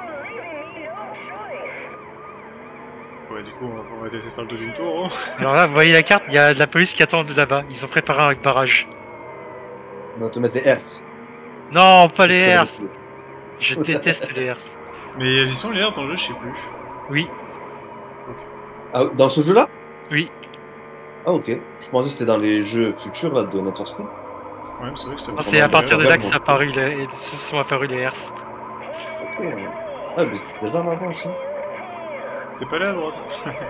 Ouais, du coup, on va laisser faire le deuxième tour. Hein. Alors là, vous voyez la carte, il y a de la police qui attend de là-bas. Ils ont préparé un barrage. on va te mettre des herses. Non, pas les herses. Je déteste les herses. Mais ils sont les airs dans le jeu, je sais plus. Oui, Ah, dans ce jeu-là? oui. Ah, ok. Je pensais que c'était dans les jeux futurs là, de Need for Speed. Ouais, c'est vrai que c'était Non, c'est à Comment partir de là que regarde, ça apparu, se sont apparus les herses. Ok. Ah, mais c'était déjà en avance. Hein. T'es pas allé à droite.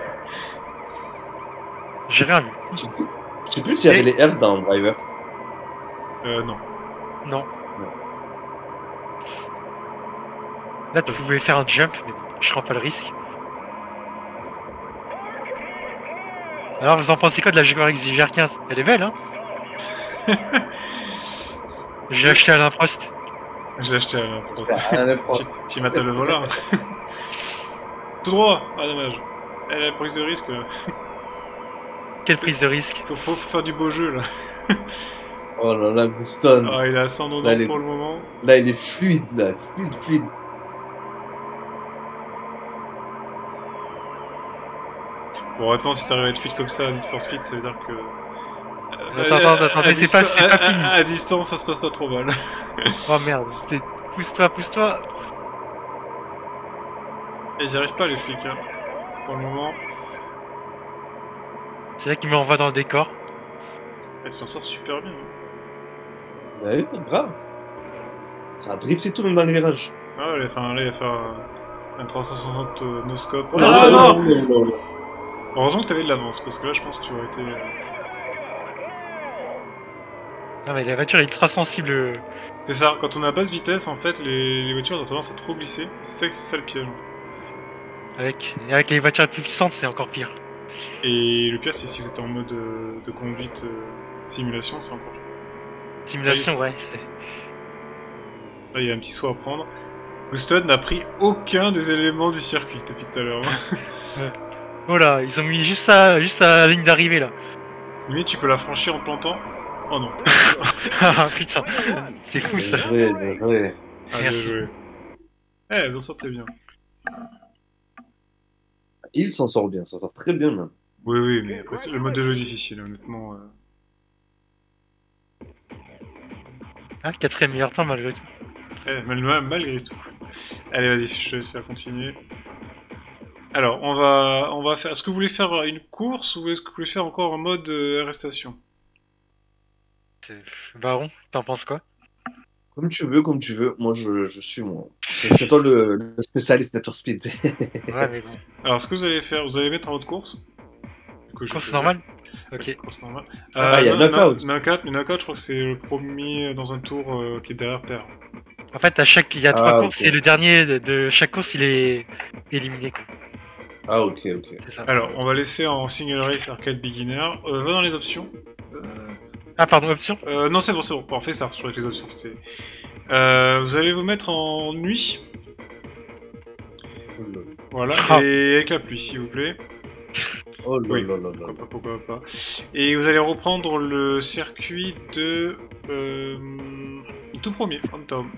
J'ai rien vu. Je sais plus s'il y avait les herses dans Driver. Non. Non. Là, tu pouvais faire un jump, mais bon, je prends pas le risque. Alors, vous en pensez quoi de la Jaguar XJR15? Elle est belle, hein? J'ai acheté à l'Improst. Je l'ai acheté à la poste. Allez, prends. Tu m'attends le volant. Tout droit. Ah, dommage. Elle a la prise de risque. Quelle prise de risque? Faut faire du beau jeu, là. Oh là là, Guston. Ah, il est à 190 Là, pour le moment. Là, il est fluide, là. Fluide. Bon, honnêtement, si t'arrives à être fluide comme ça à Need for Speed, ça veut dire que... Attendez, c'est pas fini. À distance, ça se passe pas trop mal. Oh merde, pousse-toi. Et j'y arrive pas, les flics, hein. Pour le moment. C'est là qu'il m'envoie dans le décor. Elle s'en sort super bien. Hein. Bah oui, grave. Ça a drifté tout le monde dans le virage. Ah, là, il va faire un 360 no scope. Oh, non. non. Heureusement que t'avais de l'avance, parce que là, je pense que tu aurais été... Non mais la voiture est ultra sensible. C'est ça, quand on est à basse vitesse, en fait, les voitures ont tendance à trop glisser. C'est ça le piège. Avec les voitures les plus puissantes, c'est encore pire. Et le pire, c'est si vous êtes en mode de conduite simulation, c'est encore pire. Simulation, ouais, c'est... Là, il y a un petit saut à prendre. Houston n'a pris aucun des éléments du circuit depuis tout à l'heure. Hein. Oh là, ils ont mis juste à la ligne d'arrivée, là. Limite, tu peux la franchir en plantant. Oh non. Ah putain, c'est fou ça. Bien joué. Ah, bien Merci. joué. Eh, vous en sortez bien. Il s'en sort bien, s'en sort très bien même. Oui, mais après, le mode de jeu est difficile, honnêtement. Ah, 4ème meilleur temps malgré tout. Malgré tout. Allez, vas-y, je te laisse faire continuer. Alors, on va faire... Est-ce que vous voulez faire une course ou est-ce que vous voulez faire encore un mode arrestation? Baron, t'en penses quoi? Comme tu veux. Moi, je suis moi. C'est toi le spécialiste Need for Speed. Ouais, mais bon. Alors, ce que vous allez faire, vous allez mettre en mode course. Course normale? Ok. Ouais, course normale. Il y a Knockout. Knockout, je crois que c'est le premier dans un tour qui est derrière Père. En fait, il y a 3 courses ok. et le dernier de chaque course, il est éliminé, quoi. Ah, ok. C'est ça. Alors, on va laisser en single race arcade beginner. Va dans les options. Ah, pardon, option? Non, c'est bon. On fait ça, je crois que les options c'était... vous allez vous mettre en nuit. Voilà, Ah. et avec la pluie, s'il vous plaît. Oh là Oui. là là là. Pourquoi pas. Et vous allez reprendre le circuit de... tout premier, Phantom.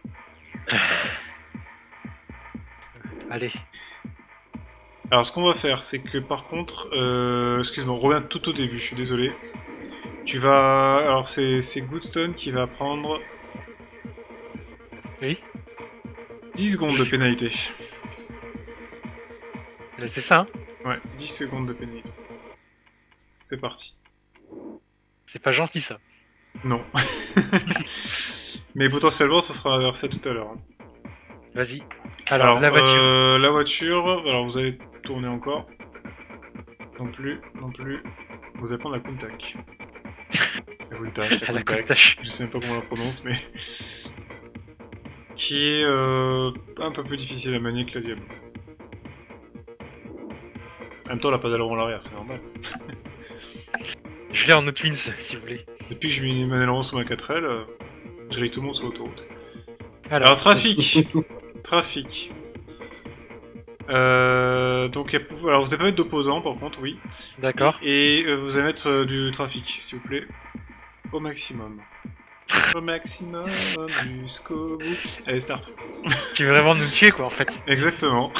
Allez. Alors, ce qu'on va faire, c'est que par contre... excuse-moi, on revient tout au début, je suis désolé. Tu vas... Alors, c'est Goodstone qui va prendre... Oui. 10 secondes de pénalité. C'est ça, hein? Ouais, 10 secondes de pénalité. C'est parti. C'est pas gentil, ça. Non. Mais potentiellement, ça sera inversé tout à l'heure. Vas-y. Alors, la voiture. La voiture, alors vous allez tourner encore. Non plus. Vous allez prendre la Countach. La Countach. Je sais même pas comment on la prononce, mais... qui est un peu plus difficile à manier que la Diablo. En même temps, elle a pas d'aileron à l'arrière, c'est normal. Je l'ai en No Twins, si vous voulez. Depuis que je mets une aileron sur ma 4L, j'allais tout le monde sur l'autoroute. Alors, trafic. Trafic. Donc, alors vous allez pas mettre d'opposants, par contre, oui. D'accord. Et vous allez mettre du trafic, s'il vous plaît. Au maximum. Au maximum, jusqu'au bout. Allez, start. Tu veux vraiment nous tuer, quoi, en fait. Exactement.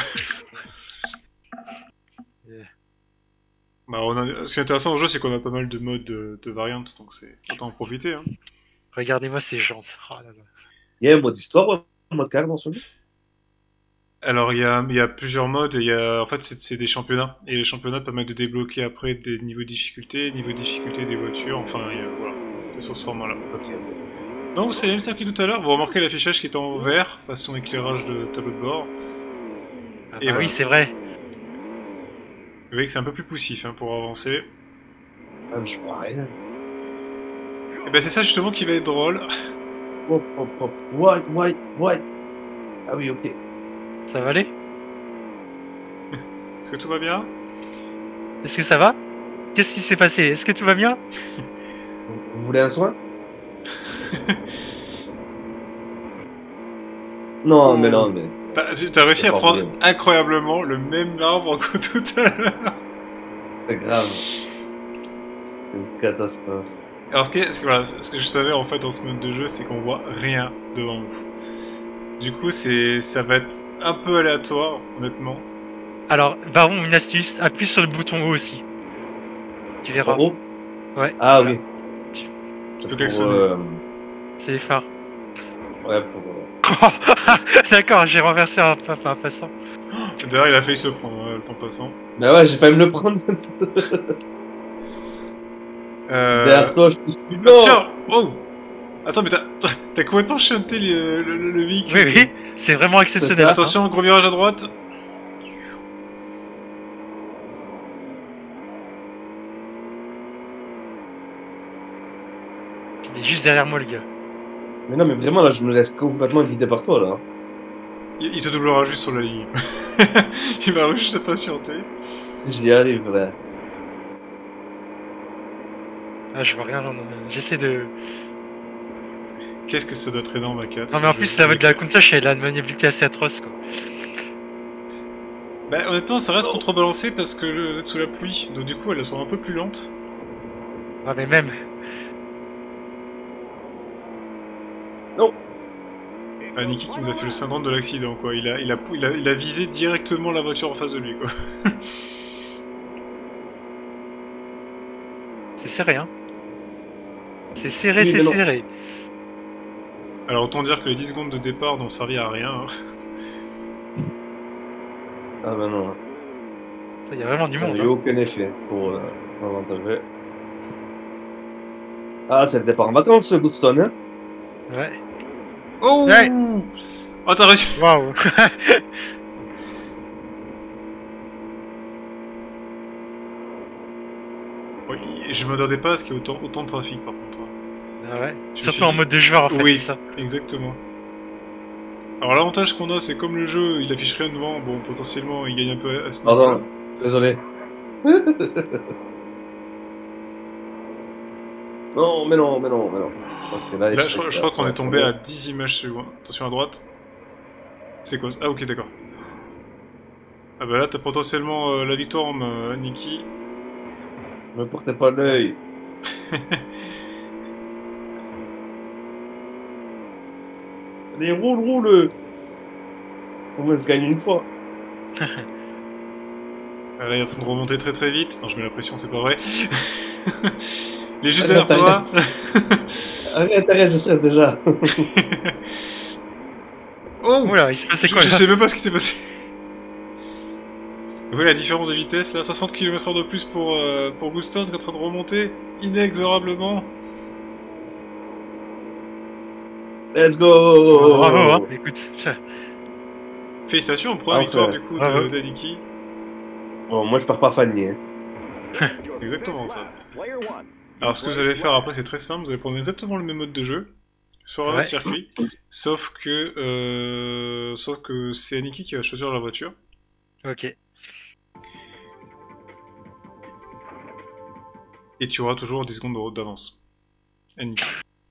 Bah, ce qui est intéressant au jeu, c'est qu'on a pas mal de modes de variantes, donc c'est autant en profiter. Hein. Regardez-moi ces jantes. Oh là là. Il y a un mode histoire ou un mode carré dans ce jeu? Alors, il y a plusieurs modes, et en fait, c'est des championnats. Et les championnats permettent de débloquer après des niveaux de difficulté des voitures, enfin, voilà. C'est sur ce format-là. Ok. Donc, c'est le même circuit tout à l'heure. Vous remarquez l'affichage qui est en vert, façon éclairage de tableau de bord. Ah, Et bah voilà. oui, c'est vrai. Vous voyez que c'est un peu plus poussif hein, pour avancer. Ah, mais je vois rien. Et ben, c'est ça justement qui va être drôle. Hop, hop, hop. White. Ah oui, ok. Ça va aller? Est-ce que tout va bien? Est-ce que ça va? Qu'est-ce qui s'est passé? Est-ce que tout va bien? Vous voulez un soin? Non, Oh. mais non, mais. T'as réussi à pas prendre vrai. incroyablement le même arbre que tout à l'heure. C'est grave. C'est une catastrophe. Alors ce que je savais en fait dans ce mode de jeu, c'est qu'on voit rien devant nous. Du coup, ça va être un peu aléatoire, honnêtement. Alors, Baron, une astuce, appuie sur le bouton haut aussi. Tu verras. En haut? Ouais. Ah voilà. oui. Tu peux Pour, klaxonner. C'est les phares. Ouais, pour. D'accord, j'ai renversé un passant. D'ailleurs, il a failli se le prendre, le temps passant. Bah ouais, j'ai failli me le prendre. Derrière toi, je te suis. Non! Tiens! Oh! Attends, mais t'as complètement chanté le véhicule. Oui, c'est vraiment exceptionnel. C'est ça. Attention, gros virage à droite. Il est juste derrière moi, le gars. Mais non, mais vraiment, là, je me laisse complètement guider par toi, là. Il te doublera juste sur la ligne. Il va juste se patienter. J'y arrive, vrai. Ah, je vois rien. Non, j'essaie de. Qu'est-ce que ça doit être énorme à 4. Non, mais en plus, la voie de la Countach, elle a une maniabilité assez atroce, quoi. Bah, honnêtement, ça reste contrebalancé parce que vous êtes sous la pluie. Donc, du coup, elles sont un peu plus lentes. Ah, mais même. Ah, Niki qui nous a fait le syndrome de l'accident, quoi. Il a visé directement la voiture en face de lui, quoi. C'est serré, hein. C'est serré, Oui, c'est mais non. serré. Alors, autant dire que les 10 secondes de départ n'ont servi à rien. Hein. Ah bah non. Il y a vraiment du Ça n'a monde. eu Hein. aucun effet pour m'avantager. Ah, c'est le départ en vacances, ce Goodstone, hein? Ouais. Oh! Ouais. Oh, t'as réussi! Waouh. Oui, je m'attendais pas à ce qu'il y ait autant de trafic, par contre. Ah ouais. Je me Surtout suis en dit- mode de joueur, en fait, Oui, c'est ça. exactement. Alors, l'avantage qu'on a, c'est comme le jeu, il affiche rien devant, bon, potentiellement, il gagne un peu à ce niveau-là. Pardon, désolé. Non, mais non. Ok, là, Là, je crois qu'on est tombé à 10 images secondes. Attention à droite. C'est quoi? Ah, ok, d'accord. Ah bah là, t'as potentiellement la victoire, Niki. Me portez pas l'œil. Allez, roule. Au moins, je gagne une fois. Ah, là, il est en train de remonter très très vite. Non, je mets la pression, c'est pas vrai. Il est juste Arrête, derrière toi. Arrête, je sais déjà. Oh! Oula, il se passait quoi Je là? sais même pas ce qui s'est passé. Vous voyez la différence de vitesse là, 60 km/h de plus pour Goodstone qui est en train de remonter inexorablement. Let's go. Bravo, hein. Écoute. Félicitations, première Ah, victoire ouais. du coup Bravo. d'Aniki. Bon, moi, je pars pas Fanny. Hein. Exactement ça. Alors ce que vous allez faire après c'est très simple, vous allez prendre exactement le même mode de jeu sur un Ouais. autre circuit, sauf que c'est Aniki qui va choisir la voiture. Ok. Et tu auras toujours 10 secondes de route d'avance. Annie.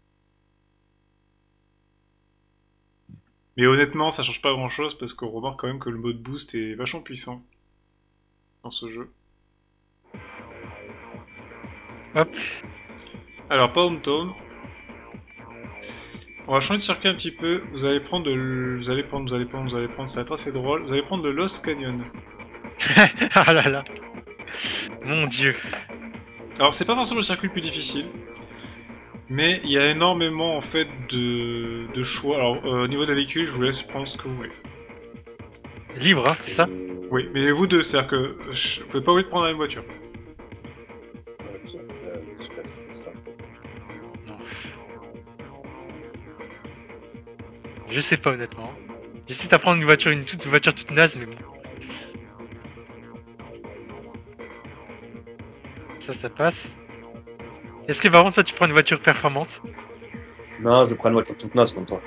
Mais honnêtement, ça change pas grand chose parce qu'on remarque quand même que le mode boost est vachement puissant dans ce jeu. Hop. Alors, pas Hometown. On va changer de circuit un petit peu. Vous allez prendre vous allez prendre, ça va être assez drôle. Vous allez prendre le Lost Canyon. Ah là là. Mon dieu. Alors, c'est pas forcément le circuit le plus difficile. Mais il y a énormément en fait de choix. Alors au niveau de la véhicule, je vous laisse prendre ce que vous voulez. Libre, hein, c'est ça? Oui, mais vous deux, c'est-à-dire que vous pouvez pas oublier de prendre la même voiture. Non. Je sais pas honnêtement. J'hésite à prendre une voiture toute naze, mais bon. Ça passe. Est-ce que par contre, toi, tu prends une voiture performante? Non, je prends une voiture toute naze comme toi.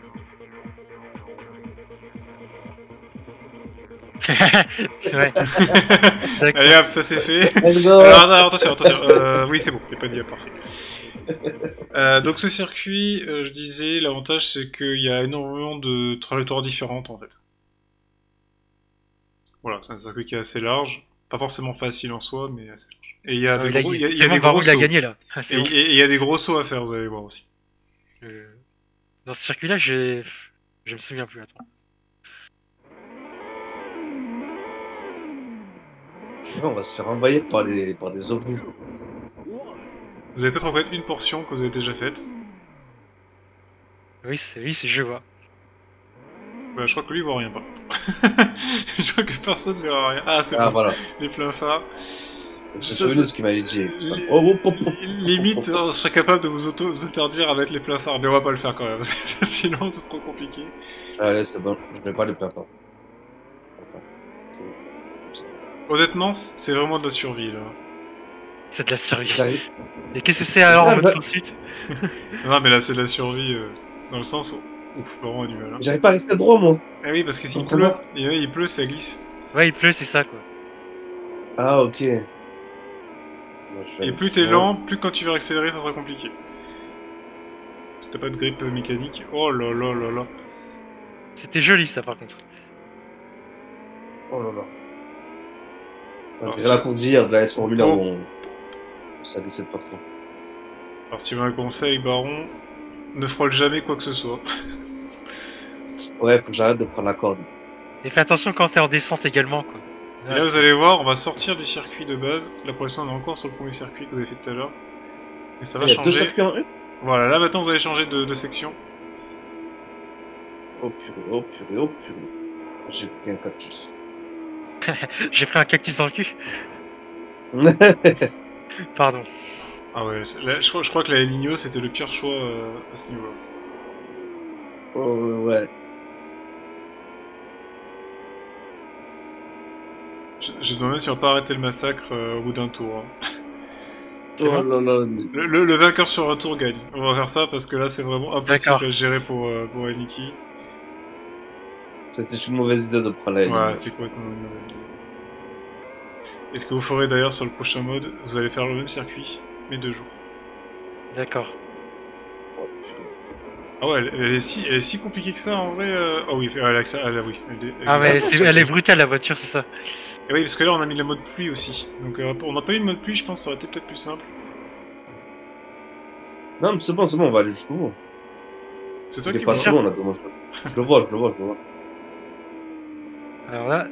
C'est vrai. D'accord. Allez hop, ça c'est fait. Let's go. Alors attention. Oui, c'est bon, il n'y a pas de dia, parfait. Donc ce circuit, je disais, l'avantage c'est qu'il y a énormément de trajectoires différentes en fait. Voilà, c'est un circuit qui est assez large. Pas forcément facile en soi, mais assez large. Et il y a des gros, il y a des gros il a sauts. gagné là. Ah, Et il y a des gros sauts à faire, vous allez voir aussi. Dans ce circuit-là, je me souviens plus. Attends. On va se faire envahir par des ovnis. Vous allez peut-être reconnaître une portion que vous avez déjà faite. Oui, je vois. Bah, je crois que lui il voit rien, pas. Je crois que personne ne verra rien. Ah, c'est Ah bon. voilà. Les pleins phares. Je sais ce qu'il m'avait dit. Limite, je serais capable de vous interdire à mettre les pleins phares, mais on va pas le faire quand même. Sinon, c'est trop compliqué. Allez, c'est bon. Je vais pas les perdre. Attends. Honnêtement, c'est vraiment de la survie, là. C'est de la survie. J'arrive. Et qu'est-ce que c'est alors en mode poursuite? Non, mais là, c'est de la survie dans le sens où... Ouf, Laurent a du mal. Hein. J'arrive pas à rester droit, moi. Ah oui, parce que s'il Comment pleut, et ouais, il pleut, ça glisse. Ouais, il pleut, c'est ça quoi. Ah, ok. Et plus t'es lent, plus quand tu vas accélérer, ça sera compliqué. Si t'as pas de grippe mécanique. Oh là là là là. C'était joli ça par contre. Oh là là. Alors, J'ai là pour dire, de la S Formula, bon. Ça glisse de partout. Alors si tu veux un conseil, Baron, ne frôle jamais quoi que ce soit. Ouais, faut que j'arrête de prendre la corde. Et fais attention quand t'es en descente également quoi. Et là, vous allez voir, on va sortir du circuit de base. Là, pour l'instant, on est encore sur le premier circuit que vous avez fait tout à l'heure. Et ça va Il y a deux changer. circuits en une. Voilà, là maintenant, vous allez changer de section. Oh purée, oh purée, oh purée. J'ai pris un cactus. J'ai pris un cactus dans le cul. Pardon. Ah ouais, là, je crois que la Ligno, c'était le pire choix à ce niveau-là. Oh ouais. Je me demande si on va pas arrêter le massacre au bout d'un tour. Hein. C'est Oh bon. là là. Le vainqueur sur un tour gagne. On va faire ça parce que là, c'est vraiment impossible D'accord. à gérer pour Aniki. C'était une mauvaise idée de prendre la ligne. Ouais, c'est complètement une mauvaise idée. Et ce que vous ferez d'ailleurs sur le prochain mode, vous allez faire le même circuit, mais 2 jours. D'accord. Oh, purée. Ah ouais, elle est si compliquée que ça en vrai. Ah oui, oui. Ah mais elle est brutale la voiture, c'est ça. Et oui, parce que là on a mis le mode pluie aussi. Donc on n'a pas eu de mode pluie, je pense que ça aurait été peut-être plus simple. Non, mais c'est bon, on va aller jusqu'au bout. C'est toi Il est qui pas vois. trop long là, dommage. Je le vois. Alors là...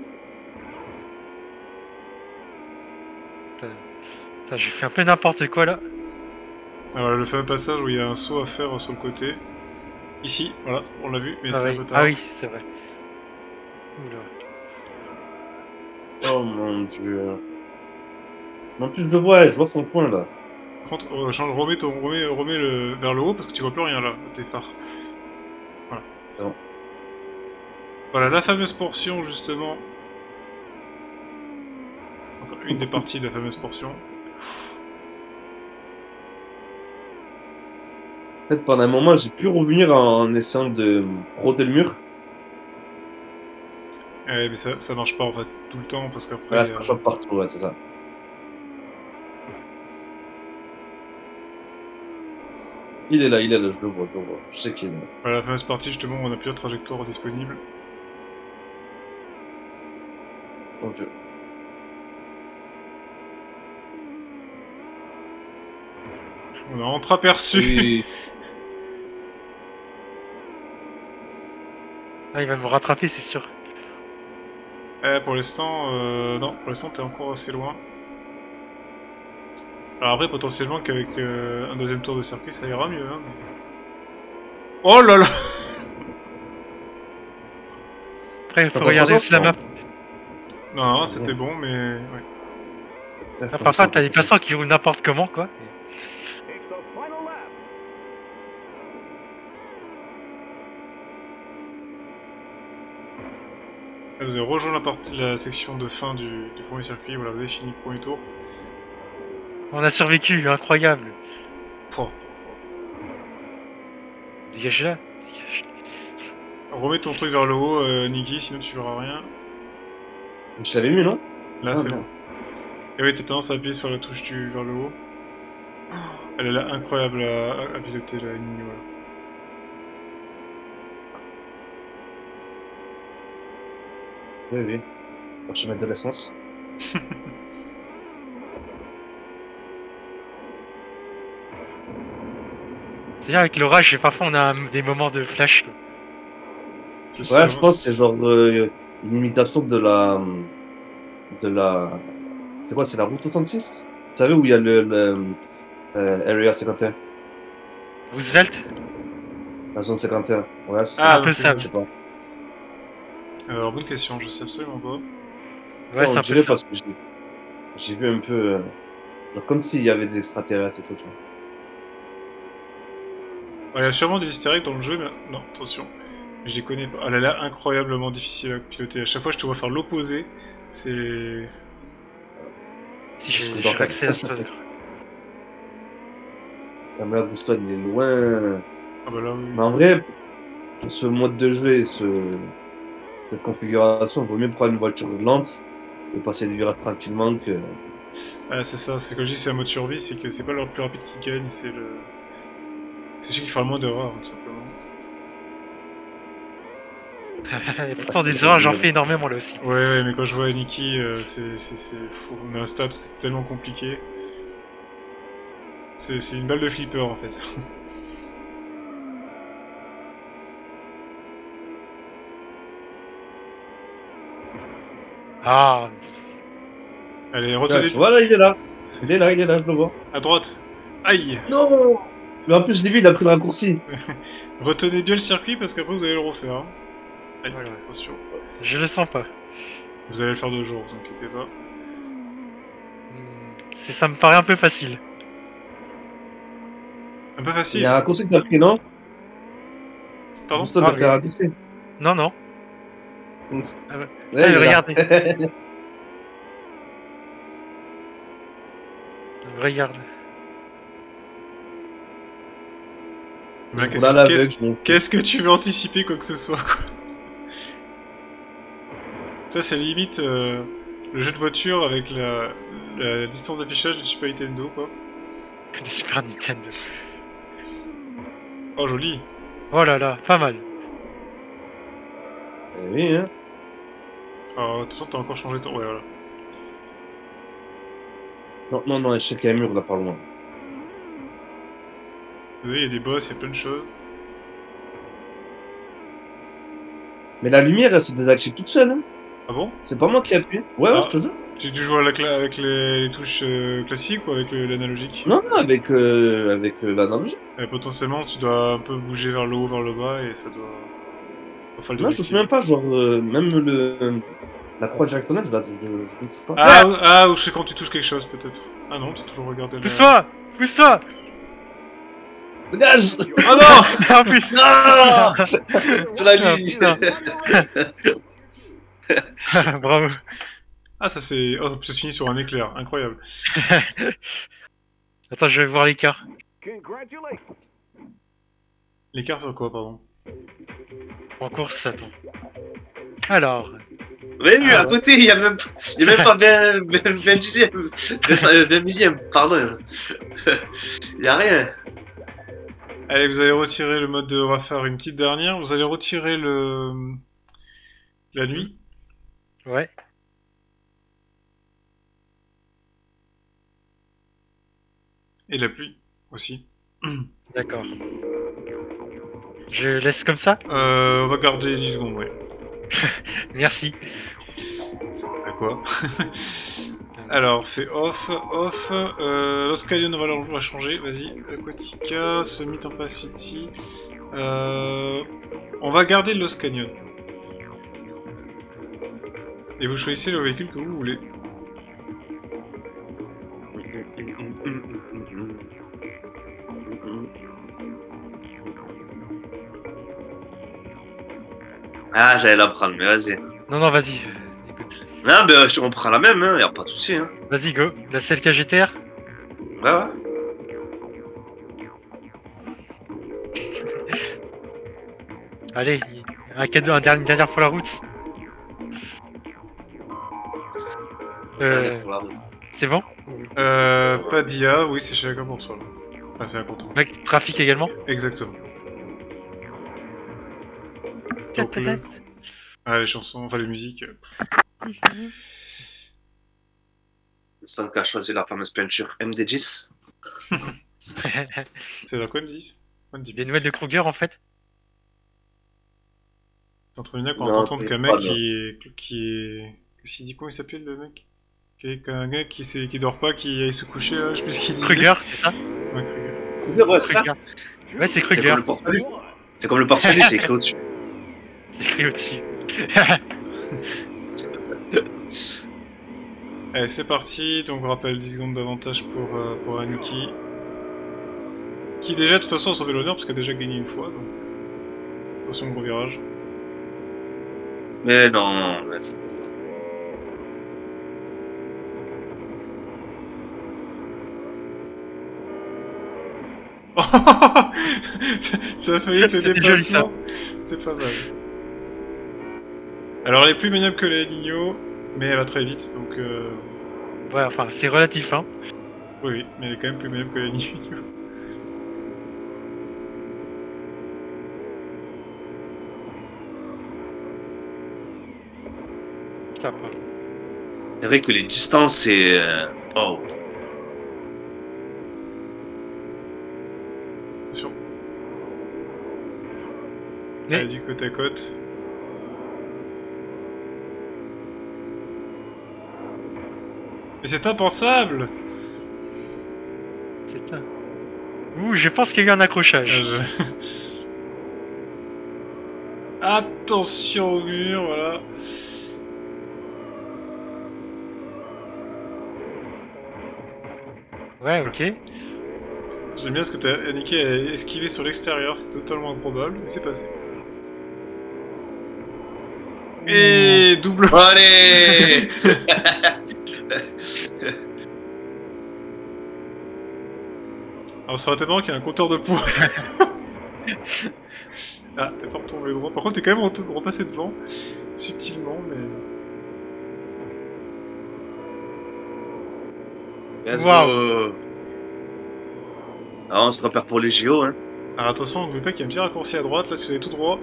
Putain, j'ai fait un peu n'importe quoi là. Alors le fameux passage où il y a un saut à faire sur le côté. Ici, voilà, on l'a vu, mais Ah c'est un oui, peu tard. ah oui, c'est vrai. Oula. Oh mon dieu. En plus, je vois son point là. Par contre, remets le vers le haut parce que tu vois plus rien là, tes phares. Voilà. Non. Voilà, la fameuse portion justement. Enfin, une des parties de la fameuse portion. En fait, pendant un moment, j'ai pu revenir en essayant de rôder le mur. Ouais, mais ça marche pas en fait tout le temps parce qu'après. Voilà, ça marche pas partout, ouais, c'est ça. Il est là, je le vois, je sais qu'il est là. Voilà, la fameuse partie justement où on a plusieurs trajectoires disponibles. Mon Dieu. On a entreaperçu. Oui. Ah, il va me rattraper, c'est sûr. Pour l'instant, non, pour l'instant t'es encore assez loin. Alors après, potentiellement qu'avec un deuxième tour de circuit, ça ira mieux. Hein, mais... Oh là là. Après, il faut T'as regarder pas aussi la map. Non, c'était bon, mais... Ouais. Ah, parfois, t'as des passants qui roulent n'importe comment, quoi. Là, vous avez rejoint la section de fin du premier circuit, voilà, vous avez fini le premier tour. On a survécu, incroyable. Pouah. Dégage là, dégage. Remets ton truc vers le haut, Niki, sinon tu verras rien. Je l'avais mis, non? Là, Ah, c'est non. bon. Et oui, t'as tendance à appuyer sur la touche vers le haut. Elle est là incroyable à piloter, la ligne, voilà. Oui, oui. Alors, je vais mettre de l'essence. C'est-à-dire, avec l'orage, parfois, on a des moments de flash, quoi. Ouais, je pense que c'est genre une imitation de la... C'est quoi, c'est la route 66? Vous savez où il y a le Area 51? Roosevelt? La zone 51. Ouais, c'est Ah, ça. un peu ça. Je sais pas. Alors, bonne question, je sais absolument pas. Ouais, c'est on un peu dirait ça. parce que j'ai vu un peu... genre comme s'il y avait des extraterrestres et tout, tu vois. Il y a sûrement des easter eggs dans le jeu, mais non, attention. Mais je les connais pas. Ah là là, incroyablement difficile à piloter. À chaque fois, je te vois faire l'opposé. C'est... Si Parce que j'ai dans accès à ce truc. La meilleure boussole, il est loin. Ah bah là, oui. Mais en vrai, pour ce mode de jeu et cette configuration, il vaut mieux prendre une voiture lente et passer du virage tranquillement que... Ah, c'est ça, c'est que je dis c'est un mode survie, c'est que c'est pas le plus rapide qui gagne, c'est le... C'est celui qui fera le moins d'erreurs, tout simplement. Et pourtant, des erreurs, j'en fais énormément là aussi. Ouais, mais quand je vois Nikki, c'est fou. On a un stade, c'est tellement compliqué. C'est une balle de flipper, en fait. Ah, Allez, Là, retenez... tu vois, là, il est là. Il est là, je le vois. À droite. Aïe. Non. Mais en plus, je l'ai vu, il a pris le raccourci. Retenez bien le circuit, parce qu'après, vous allez le refaire. Hein. Aïe, Voilà. attention. je le sens pas. Vous allez le faire 2 jours, vous inquiétez pas. Ça me paraît un peu facile. Un peu Il facile. y a un raccourci que t'as pris, non? Pardon. Juste, t'as pris un raccourci. Non, non. Ouais, Putain, il est là. regardez. Regarde. Mais Là, l'aveugle, qu'est-ce que tu veux anticiper quoi que ce soit, quoi. Ça, c'est limite le jeu de voiture avec la distance d'affichage du Super Nintendo, quoi. Des Super Nintendo. Oh, joli. Oh là là, pas mal. Oui, hein. Alors, de toute façon, t'as encore changé ton... Ouais, voilà. Non, je sais qu'il y a un mur là par loin. Vous voyez, il y a des boss, il y a plein de choses. Mais la lumière, elle se désactive toute seule, hein. Ah bon? C'est pas moi qui appuie. Ouais, Ah. je te jure. Tu joues avec les touches classiques ou avec l'analogique? Non, avec l'analogie. Potentiellement, tu dois un peu bouger vers le haut, vers le bas, et ça doit... Enfin, le Non, je me souviens pas, genre, même la croix directionnelle, je la touche pas. Ou je sais quand tu touches quelque chose, peut-être. Ah non, tu as toujours regardé le... Pousse-toi! Pousse-toi! Dégage! Oh non! Ah, putain! Ah! Je la Ah, lis. putain. Bravo. Ah, ça c'est... Oh, ça se finit sur un éclair, incroyable. Attends, je vais voir l'écart. L'écart sur quoi, pardon? En course, attends. Alors. Vous avez vu, à côté, il y a même pas 20 dixièmes. 20 millièmes, pardon. Il y a rien. Allez, vous allez retirer le mode de... On va faire une petite dernière. Vous allez retirer la nuit. Ouais. Et la pluie aussi. D'accord. Je laisse comme ça? On va garder 10 secondes, ouais. Merci. À quoi? Alors, fait off. Lost Canyon, on va changer. Vas-y. Aquatica, Summit Opacity. On va garder le Lost Canyon. Et vous choisissez le véhicule que vous voulez. Ah, j'allais la prendre, mais vas-y. Non, vas-y. Écoute. Non, ben, on prend la même, hein, y a pas de souci. Hein. Vas-y, go. La CLK GTR. Ouais, ouais. Allez, un cadeau, une dernière fois la route. Pour la route. C'est bon? Pas d'IA, oui, c'est chacun pour soi. Ah, c'est un content. Mec, trafic également. Exactement. Donc, ah, les chansons, enfin les musiques. C'est qui a choisi la fameuse peinture MD10. C'est dans quoi, M10? Des nouvelles de Kruger en fait. T'es en train de dire qu'on Non, entend c'est qu'un pas mec bien. qui est... Qu'est-ce qu'il dit, comment il s'appelle le mec? Un gars qui dort pas, qui aille se coucher là, je sais plus ce qu'il dit. Kruger, c'est ça? Ouais, Kruger. Ouais, ça. Kruger. Ouais, c'est C'est Kruger. comme le porte-salut. C'est comme le porte-salut, c'est écrit au-dessus. C'est écrit au-dessus. Allez, c'est parti. Donc, on rappelle 10 secondes d'avantage pour Aniki. Qui déjà, de toute façon, a sauvé l'honneur parce qu'elle a déjà gagné une fois. Donc... Attention, gros virage. Mais non, mais... Ça a failli être le C'était joli, ça. déplacement. C'était pas mal. Alors, elle est plus maniable que la Ligno, mais elle va très vite, donc... Ouais, enfin, c'est relatif, hein. Oui, mais elle est quand même plus maniable que la Ligno. Putain, quoi. C'est vrai que les distances, c'est... Oh. Attention. Mais- Allez, du côte à côte. Mais c'est impensable! C'est un... Ouh, je pense qu'il y a eu un accrochage. Attention au mur, voilà. Ouais, ok. J'aime bien ce que t'as indiqué à esquiver sur l'extérieur, c'est totalement improbable, mais c'est passé. Et double. Allez. Alors ça aurait été marrant qu'il y ait un compteur de poids. Ah, t'es pas retombé droit. Par contre, t'es quand même repassé devant, subtilement, mais... Let's Wow. go. Ah, on se prépare pour les JO, hein. Alors attention, n'oubliez pas qu'il y a un petit raccourci à droite, là, si vous allez tout droit.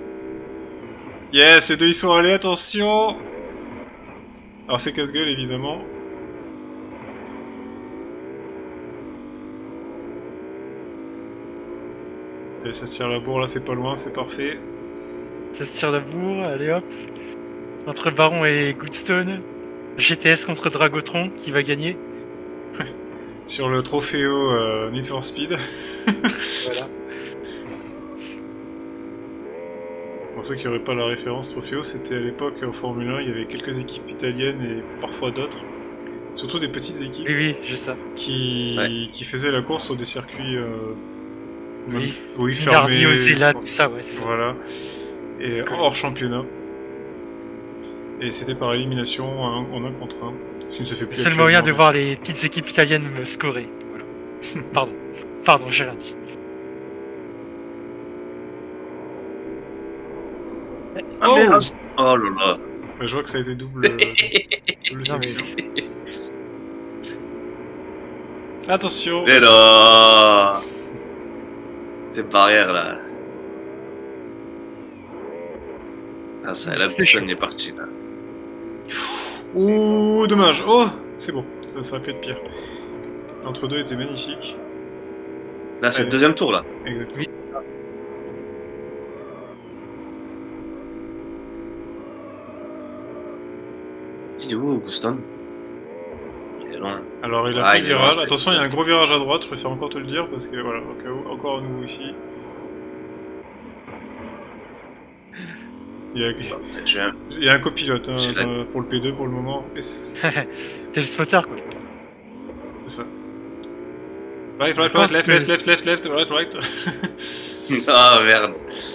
Yes, les deux ils sont allés, attention. Alors c'est casse-gueule, évidemment. Allez, ça se tire la bourre, là, c'est pas loin, c'est parfait. Ça se tire la bourre, allez hop. Entre Baron et Goodstone. GTS contre Dragotron, qui va gagner. Sur le Trophéo Need for Speed. Voilà. Pour ceux qui n'auraient pas la référence, Trophéo, c'était à l'époque en Formule 1, il y avait quelques équipes italiennes et parfois d'autres. Surtout des petites équipes Oui, juste ça. qui faisaient la course sur des circuits Oui, oui, Minardi fermés. aussi, là, tout ça, ouais, c'est ça. Voilà. Et hors championnat. Et c'était par élimination en un contre un. Ce qui ne se fait Le plus. seul moyen de actuellement. voir les petites équipes italiennes me scorer. Voilà. Pardon, j'ai rien dit. Ah, merde. Oh là là. Bah, je vois que ça a été double. Double Non, mais section. Attention. Et là. Tes barrières là. Ah, ça, la personne est partie là. Ouh, dommage. Oh, c'est bon. Ça aurait pu être pire. L'entre-deux était magnifique. Là, c'est Allez. le deuxième tour là. Exactement. Oui. Il est où, Augustin? Il est loin. Alors, il a Ah, pris il le est virage. loin, Attention, il y a un gros virage à droite. Je préfère encore te le dire parce que voilà, au cas où, encore à nouveau ici. Il y a, Putain, je vais- il y a un copilote hein, J'ai la- pour le P2 pour le moment. Et c'est T'es le spotter, quoi. ça. Right, right, right, left, left, left, left, left, right, right. Ah merde.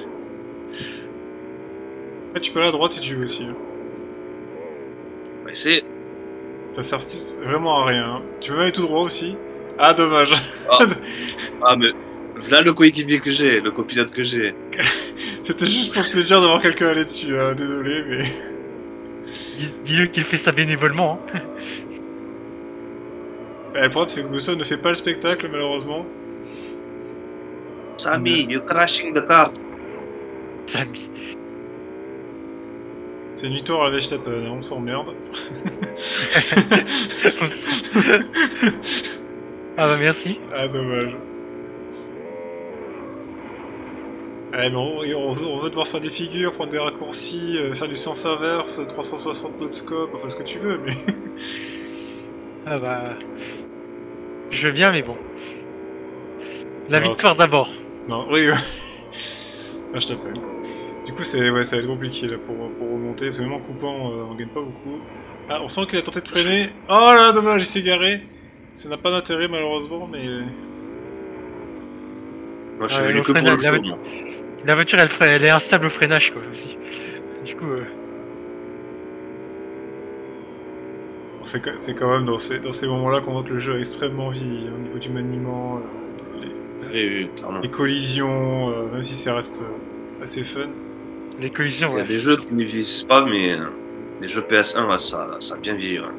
Ouais, tu peux aller à droite si tu veux aussi. Hein. On va essayer. Ça sert vraiment à rien. Hein. Tu peux même aller tout droit aussi. Ah, dommage. Ah mais là le coéquipier que j'ai, le copilote que j'ai. C'était juste pour le plaisir de voir quelqu'un aller dessus. Hein. Désolé, mais. Dis-le qu'il fait ça bénévolement. Hein. Le problème, c'est que Gusson ne fait pas le spectacle, malheureusement. Sammy, you're crashing the car. Samy. C'est une victoire à la Verstappen, hein, on s'emmerde. Ah bah merci. Ah, dommage. Allez, mais on veut devoir faire des figures, prendre des raccourcis, faire du sens inverse, 360 notes scope, enfin ce que tu veux, mais... Ah bah... Je veux bien, mais bon. La Non, victoire d'abord. Non, oui, ah, je t'appelle. Du coup, ouais, ça va être compliqué là, pour remonter, parce que même en coupant, on gagne pas beaucoup. Ah, on sent qu'il a tenté de freiner. Oh là, dommage, il s'est garé. Ça n'a pas d'intérêt, malheureusement, mais... Moi je suis Ouais, venu le que pour freinage, le la show, moi. La voiture, elle est instable au freinage, quoi, aussi. Du coup... C'est quand même dans ces moments-là qu'on voit que le jeu a extrêmement vieilli, hein, au niveau du maniement, Oui, clairement. les collisions, même si ça reste assez fun. Les collisions, Il y a ouais. des jeux qui ne vieillissent pas, mais les jeux PS1, là, ça a bien vieilli. Ouais.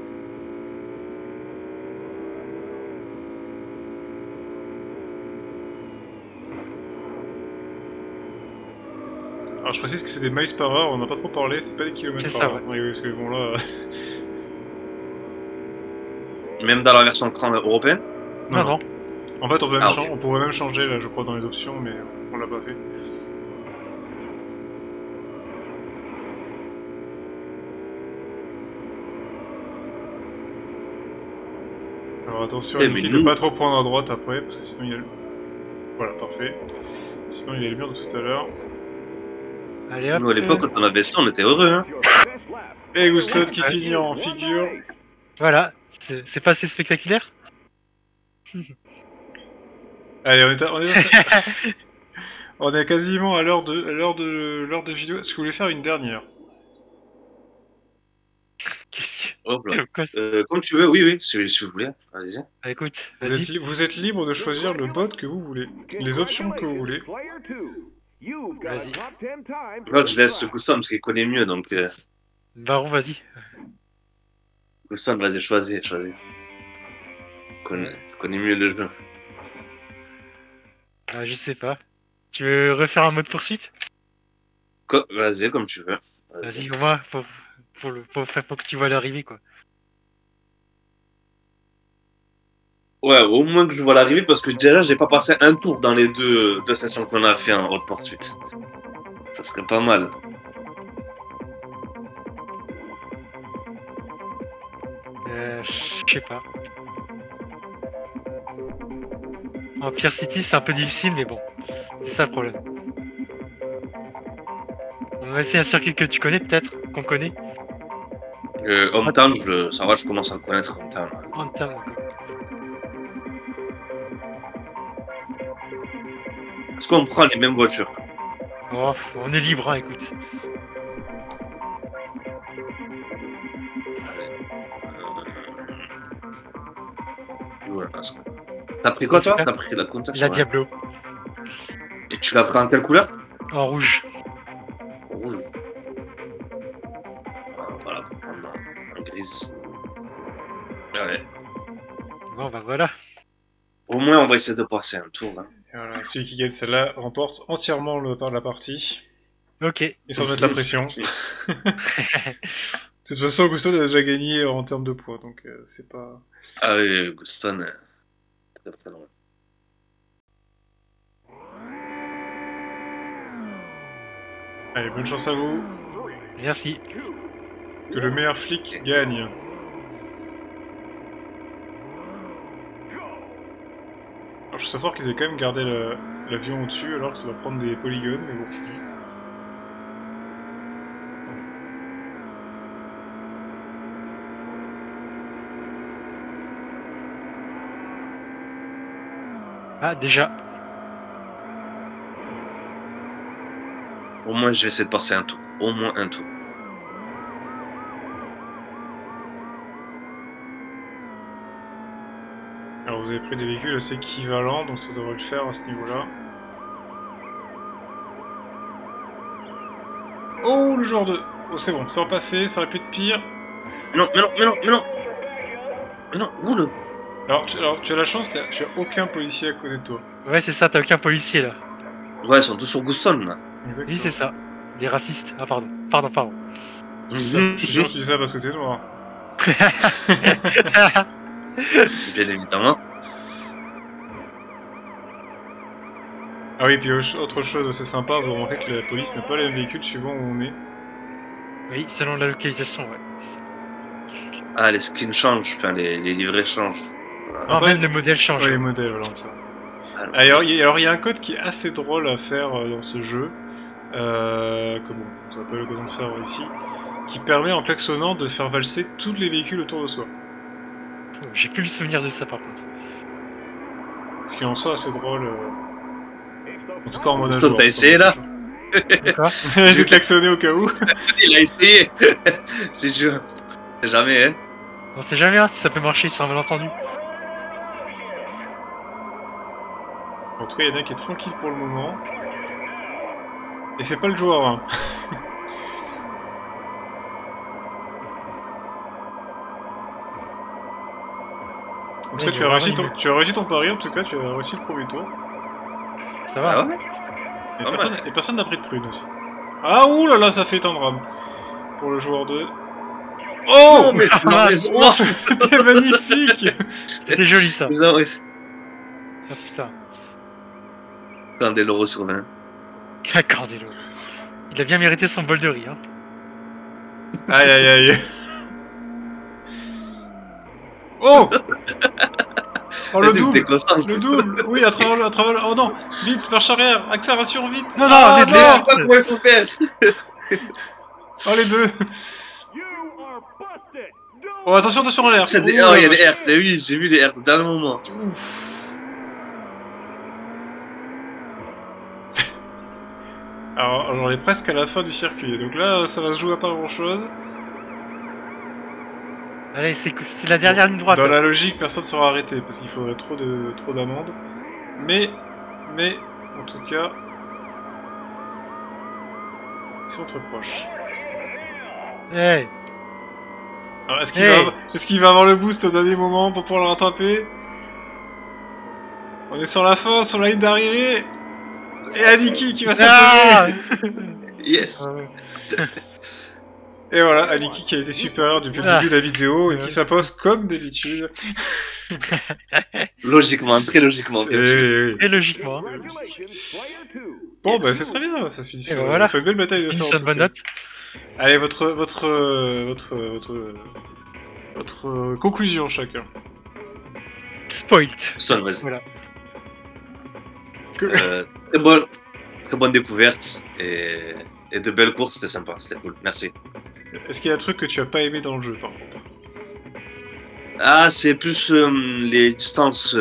Alors je précise que c'est des miles par heure, on n'a pas trop parlé, c'est pas des kilomètres C'est par ça, heure. Oui, parce que bon là... Même dans la version européenne. Non, non. En fait, Ah, ok. on pourrait même changer, là, je crois, dans les options, mais on l'a pas fait. Alors attention, Eh, Niki, mais de nous- pas trop prendre à droite après, parce que sinon il y a le... Voilà, parfait. Sinon il y a le mur de tout à l'heure. Allez hop. Nous, à l'époque, quand on avait ça, on était heureux. Hein. Et Guston qui finit en figure. Voilà. C'est pas assez spectaculaire. Allez, on est quasiment à l'heure de vidéo. Est-ce que vous voulez faire une dernière? Qu'est-ce que... Hop là. Quoi, Comme tu veux, oui, oui, si vous voulez. Allez-y. Ah, écoute, Vous vas-y. vous êtes libre de choisir le bot que vous voulez, les options que vous voulez. Vas-y. Là, je laisse Gusson parce qu'il connaît mieux, donc Baron, vas-y. Gusson va choisir. Connaît mieux le jeu. Ah, je sais pas. Tu veux refaire un mode poursuite? Vas-y, comme tu veux. Vas-y, au moins, pour que tu vois l'arrivée, quoi. Ouais, au moins que je vois l'arrivée, parce que déjà, j'ai pas passé un tour dans les deux sessions qu'on a fait en road poursuite. Ça serait pas mal. Je sais pas. Empire City, c'est un peu difficile, mais bon. C'est ça le problème. On va essayer un circuit que tu connais, peut-être, qu'on connaît. Hometown, ça va, je commence à le connaître, Hometown. En termes, quoi. Est-ce qu'on prend les mêmes voitures? Oh, on est libre, hein, écoute. Ouais, parce que... T'as pris quoi, toi? La T'as pris la Countach? La ouais. Diablo, Et tu l'as pris en quelle couleur? en rouge. Rouge. Voilà, en grise. Allez. Bon, bah voilà. Au moins, on va essayer de passer un tour. Hein. Et voilà, celui qui gagne celle-là remporte entièrement la partie. Ok. Et sans mettre la pression. De toute façon, Guston a déjà gagné en termes de points, donc c'est pas... Ah oui, Guston, très très loin. Allez, bonne chance à vous. Merci. Que le meilleur flic gagne. Alors, je trouve ça fort qu'ils aient quand même gardé l'avion au-dessus, alors que ça va prendre des polygones, mais bon. Ah, déjà. Au moins, je vais essayer de passer un tour. Au moins un tour. Alors, vous avez pris des véhicules assez équivalents, donc ça devrait le faire à ce niveau-là. Oh, le joueur 2. Oh, c'est bon, c'est repassé, ça aurait pu être pire. Mais non, mais non, mais non, mais non. Mais non, oula. Alors, tu as la chance, tu as aucun policier à côté de toi. Ouais, c'est ça, t'as aucun policier là. Ouais, ils sont tous sur Guston, là. Exactement. Oui, c'est ça. Des racistes. Ah, pardon. Pardon. Je suis sûr que tu dis ça parce que t'es noir. Bien évidemment. Ah oui, puis autre chose assez sympa, vous remarquez que la police n'a pas les mêmes véhicules suivant où on est. Oui, selon la localisation, ouais. Ah, les skins changent, enfin, les livrets changent. Voilà. Non, même le modèle change. Ouais, les modèles, voilà, on tient. Alors, Alors, il y a un code qui est assez drôle à faire dans ce jeu, que bon, vous n'avez pas eu l'occasion de faire ici, qui permet en klaxonnant de faire valser tous les véhicules autour de soi. J'ai plus le souvenir de ça par contre. Ce qui en soi assez drôle. En tout cas en mode Guston, joueur, t'as essayé, là? D'accord. J'ai klaxonné au cas où. Il a essayé. C'est sûr. C'est jamais, hein. On sait jamais hein, si ça peut marcher sur un malentendu. En tout cas, il y en a un qui est tranquille pour le moment. Et c'est pas le joueur, hein. En tout cas, tu as réussi ton pari, en tout cas, tu as réussi le premier tour. Ça va. Ah ouais? Et personne n'a pris de prune aussi. Ah ouh là là, ça fait un drame. Pour le joueur 2. Oh, Non, mais oh, c'était magnifique. C'était joli ça. ouais. Ah putain. Attendez l'euro sur 20. Accordez-le. Il a bien mérité son bol de riz. Hein. Aïe aïe aïe. Oh. Oh le double. Le double. Oui, à travers. Oh non. Vite, marche arrière. Accélération vite. Non, ah, non, Je sais pas comment il faut faire. Oh les deux. Oh attention en l'air. Oh, il y a des R. Oui, j'ai vu les R. C'était un moment. Ouf. Alors, on est presque à la fin du circuit, donc là, ça va se jouer à pas grand-chose. Allez, c'est la dernière ligne droite. Dans la logique, personne ne sera arrêté, parce qu'il faudrait trop d'amendes. Mais, en tout cas, ils sont très proches. Hey. Alors, est-ce qu'il va avoir le boost au dernier moment pour pouvoir le rattraper? On est sur la fin, sur la ligne d'arrivée. Et Aniki qui va s'imposer. Yes. Et voilà, Aniki qui a été supérieur depuis le début de la vidéo et qui s'impose comme d'habitude. Logiquement, très logiquement. Bien sûr. Oui. Et logiquement. Hein. Bon, bah c'est très bien, ça se finit sur, voilà. sur une belle bataille de ça. sorts. Une bonne note. Allez, votre conclusion chacun. Spoilt. Seul, vas-y. Voilà. Très bonne découverte et de belles courses, c'était sympa, c'était cool, merci. Est-ce qu'il y a un truc que tu as pas aimé dans le jeu par contre? Ah, c'est plus les distances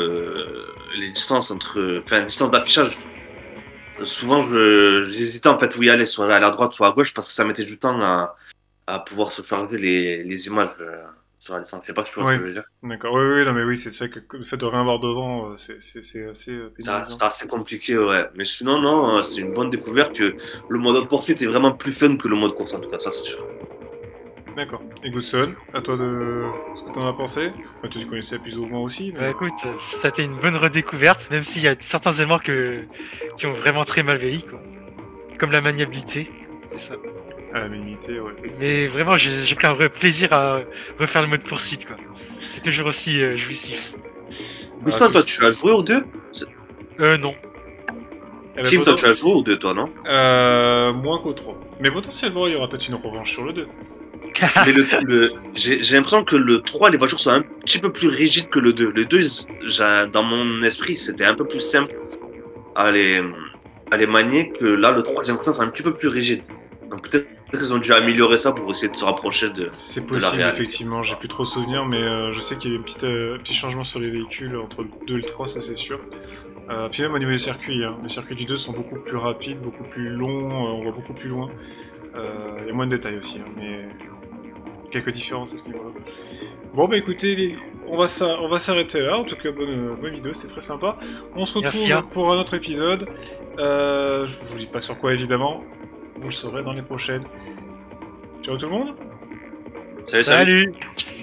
entre, enfin, distance d'affichage. Souvent, j'hésitais en fait où y aller, soit à la droite, soit à gauche, parce que ça mettait du temps à pouvoir se charger les images sur la licence. Je sais pas si tu vois ce que je veux dire. D'accord, oui, non mais oui, c'est ça que le fait de rien voir devant, c'est assez pénalisant. C'est assez compliqué, ouais. Mais sinon, non, c'est une bonne découverte que le mode poursuite est vraiment plus fun que le mode course, en tout cas, ça c'est sûr. D'accord. Et Goodson, à toi de ce que t'en as pensé. Enfin, tu connaissais plus ou moins aussi. Mais... Bah écoute, ça a été une bonne redécouverte, même s'il y a certains éléments qui ont vraiment très mal vieilli, quoi. Comme la maniabilité, c'est ça. Ah, la minimité, ouais. Mais vraiment, j'ai pris un vrai plaisir à refaire le mode poursuite, quoi. C'est toujours aussi jouissif. Gustin, toi, tu as joué aux deux? Non. Eh ben, Kim, toi, tu as joué aux deux, toi, non? moins qu'au 3. Mais potentiellement, il y aura peut-être une revanche sur le 2. Mais j'ai l'impression que le 3, les voitures sont un petit peu plus rigides que le 2. Le 2, dans mon esprit, c'était un peu plus simple à les manier que là, le 3, j'ai l'impression que c'est un petit peu plus rigide. Donc peut-être qu'ils ont dû améliorer ça pour essayer de se rapprocher de... C'est de la possible, réalité. effectivement. J'ai plus trop souvenir, mais je sais qu'il y a eu un petit changement sur les véhicules entre le 2 et le 3, ça c'est sûr. Puis même au niveau des circuits, hein. Les circuits du 2 sont beaucoup plus rapides, beaucoup plus longs, on voit beaucoup plus loin. Il y a moins de détails aussi, hein, mais quelques différences à ce niveau-là. Bon bah écoutez, on va s'arrêter là. En tout cas, bonne vidéo, c'était très sympa. On se retrouve Merci, hein. pour un autre épisode. Je vous dis pas sur quoi évidemment. Vous le saurez dans les prochaines. Ciao tout le monde. Salut, salut. Salut.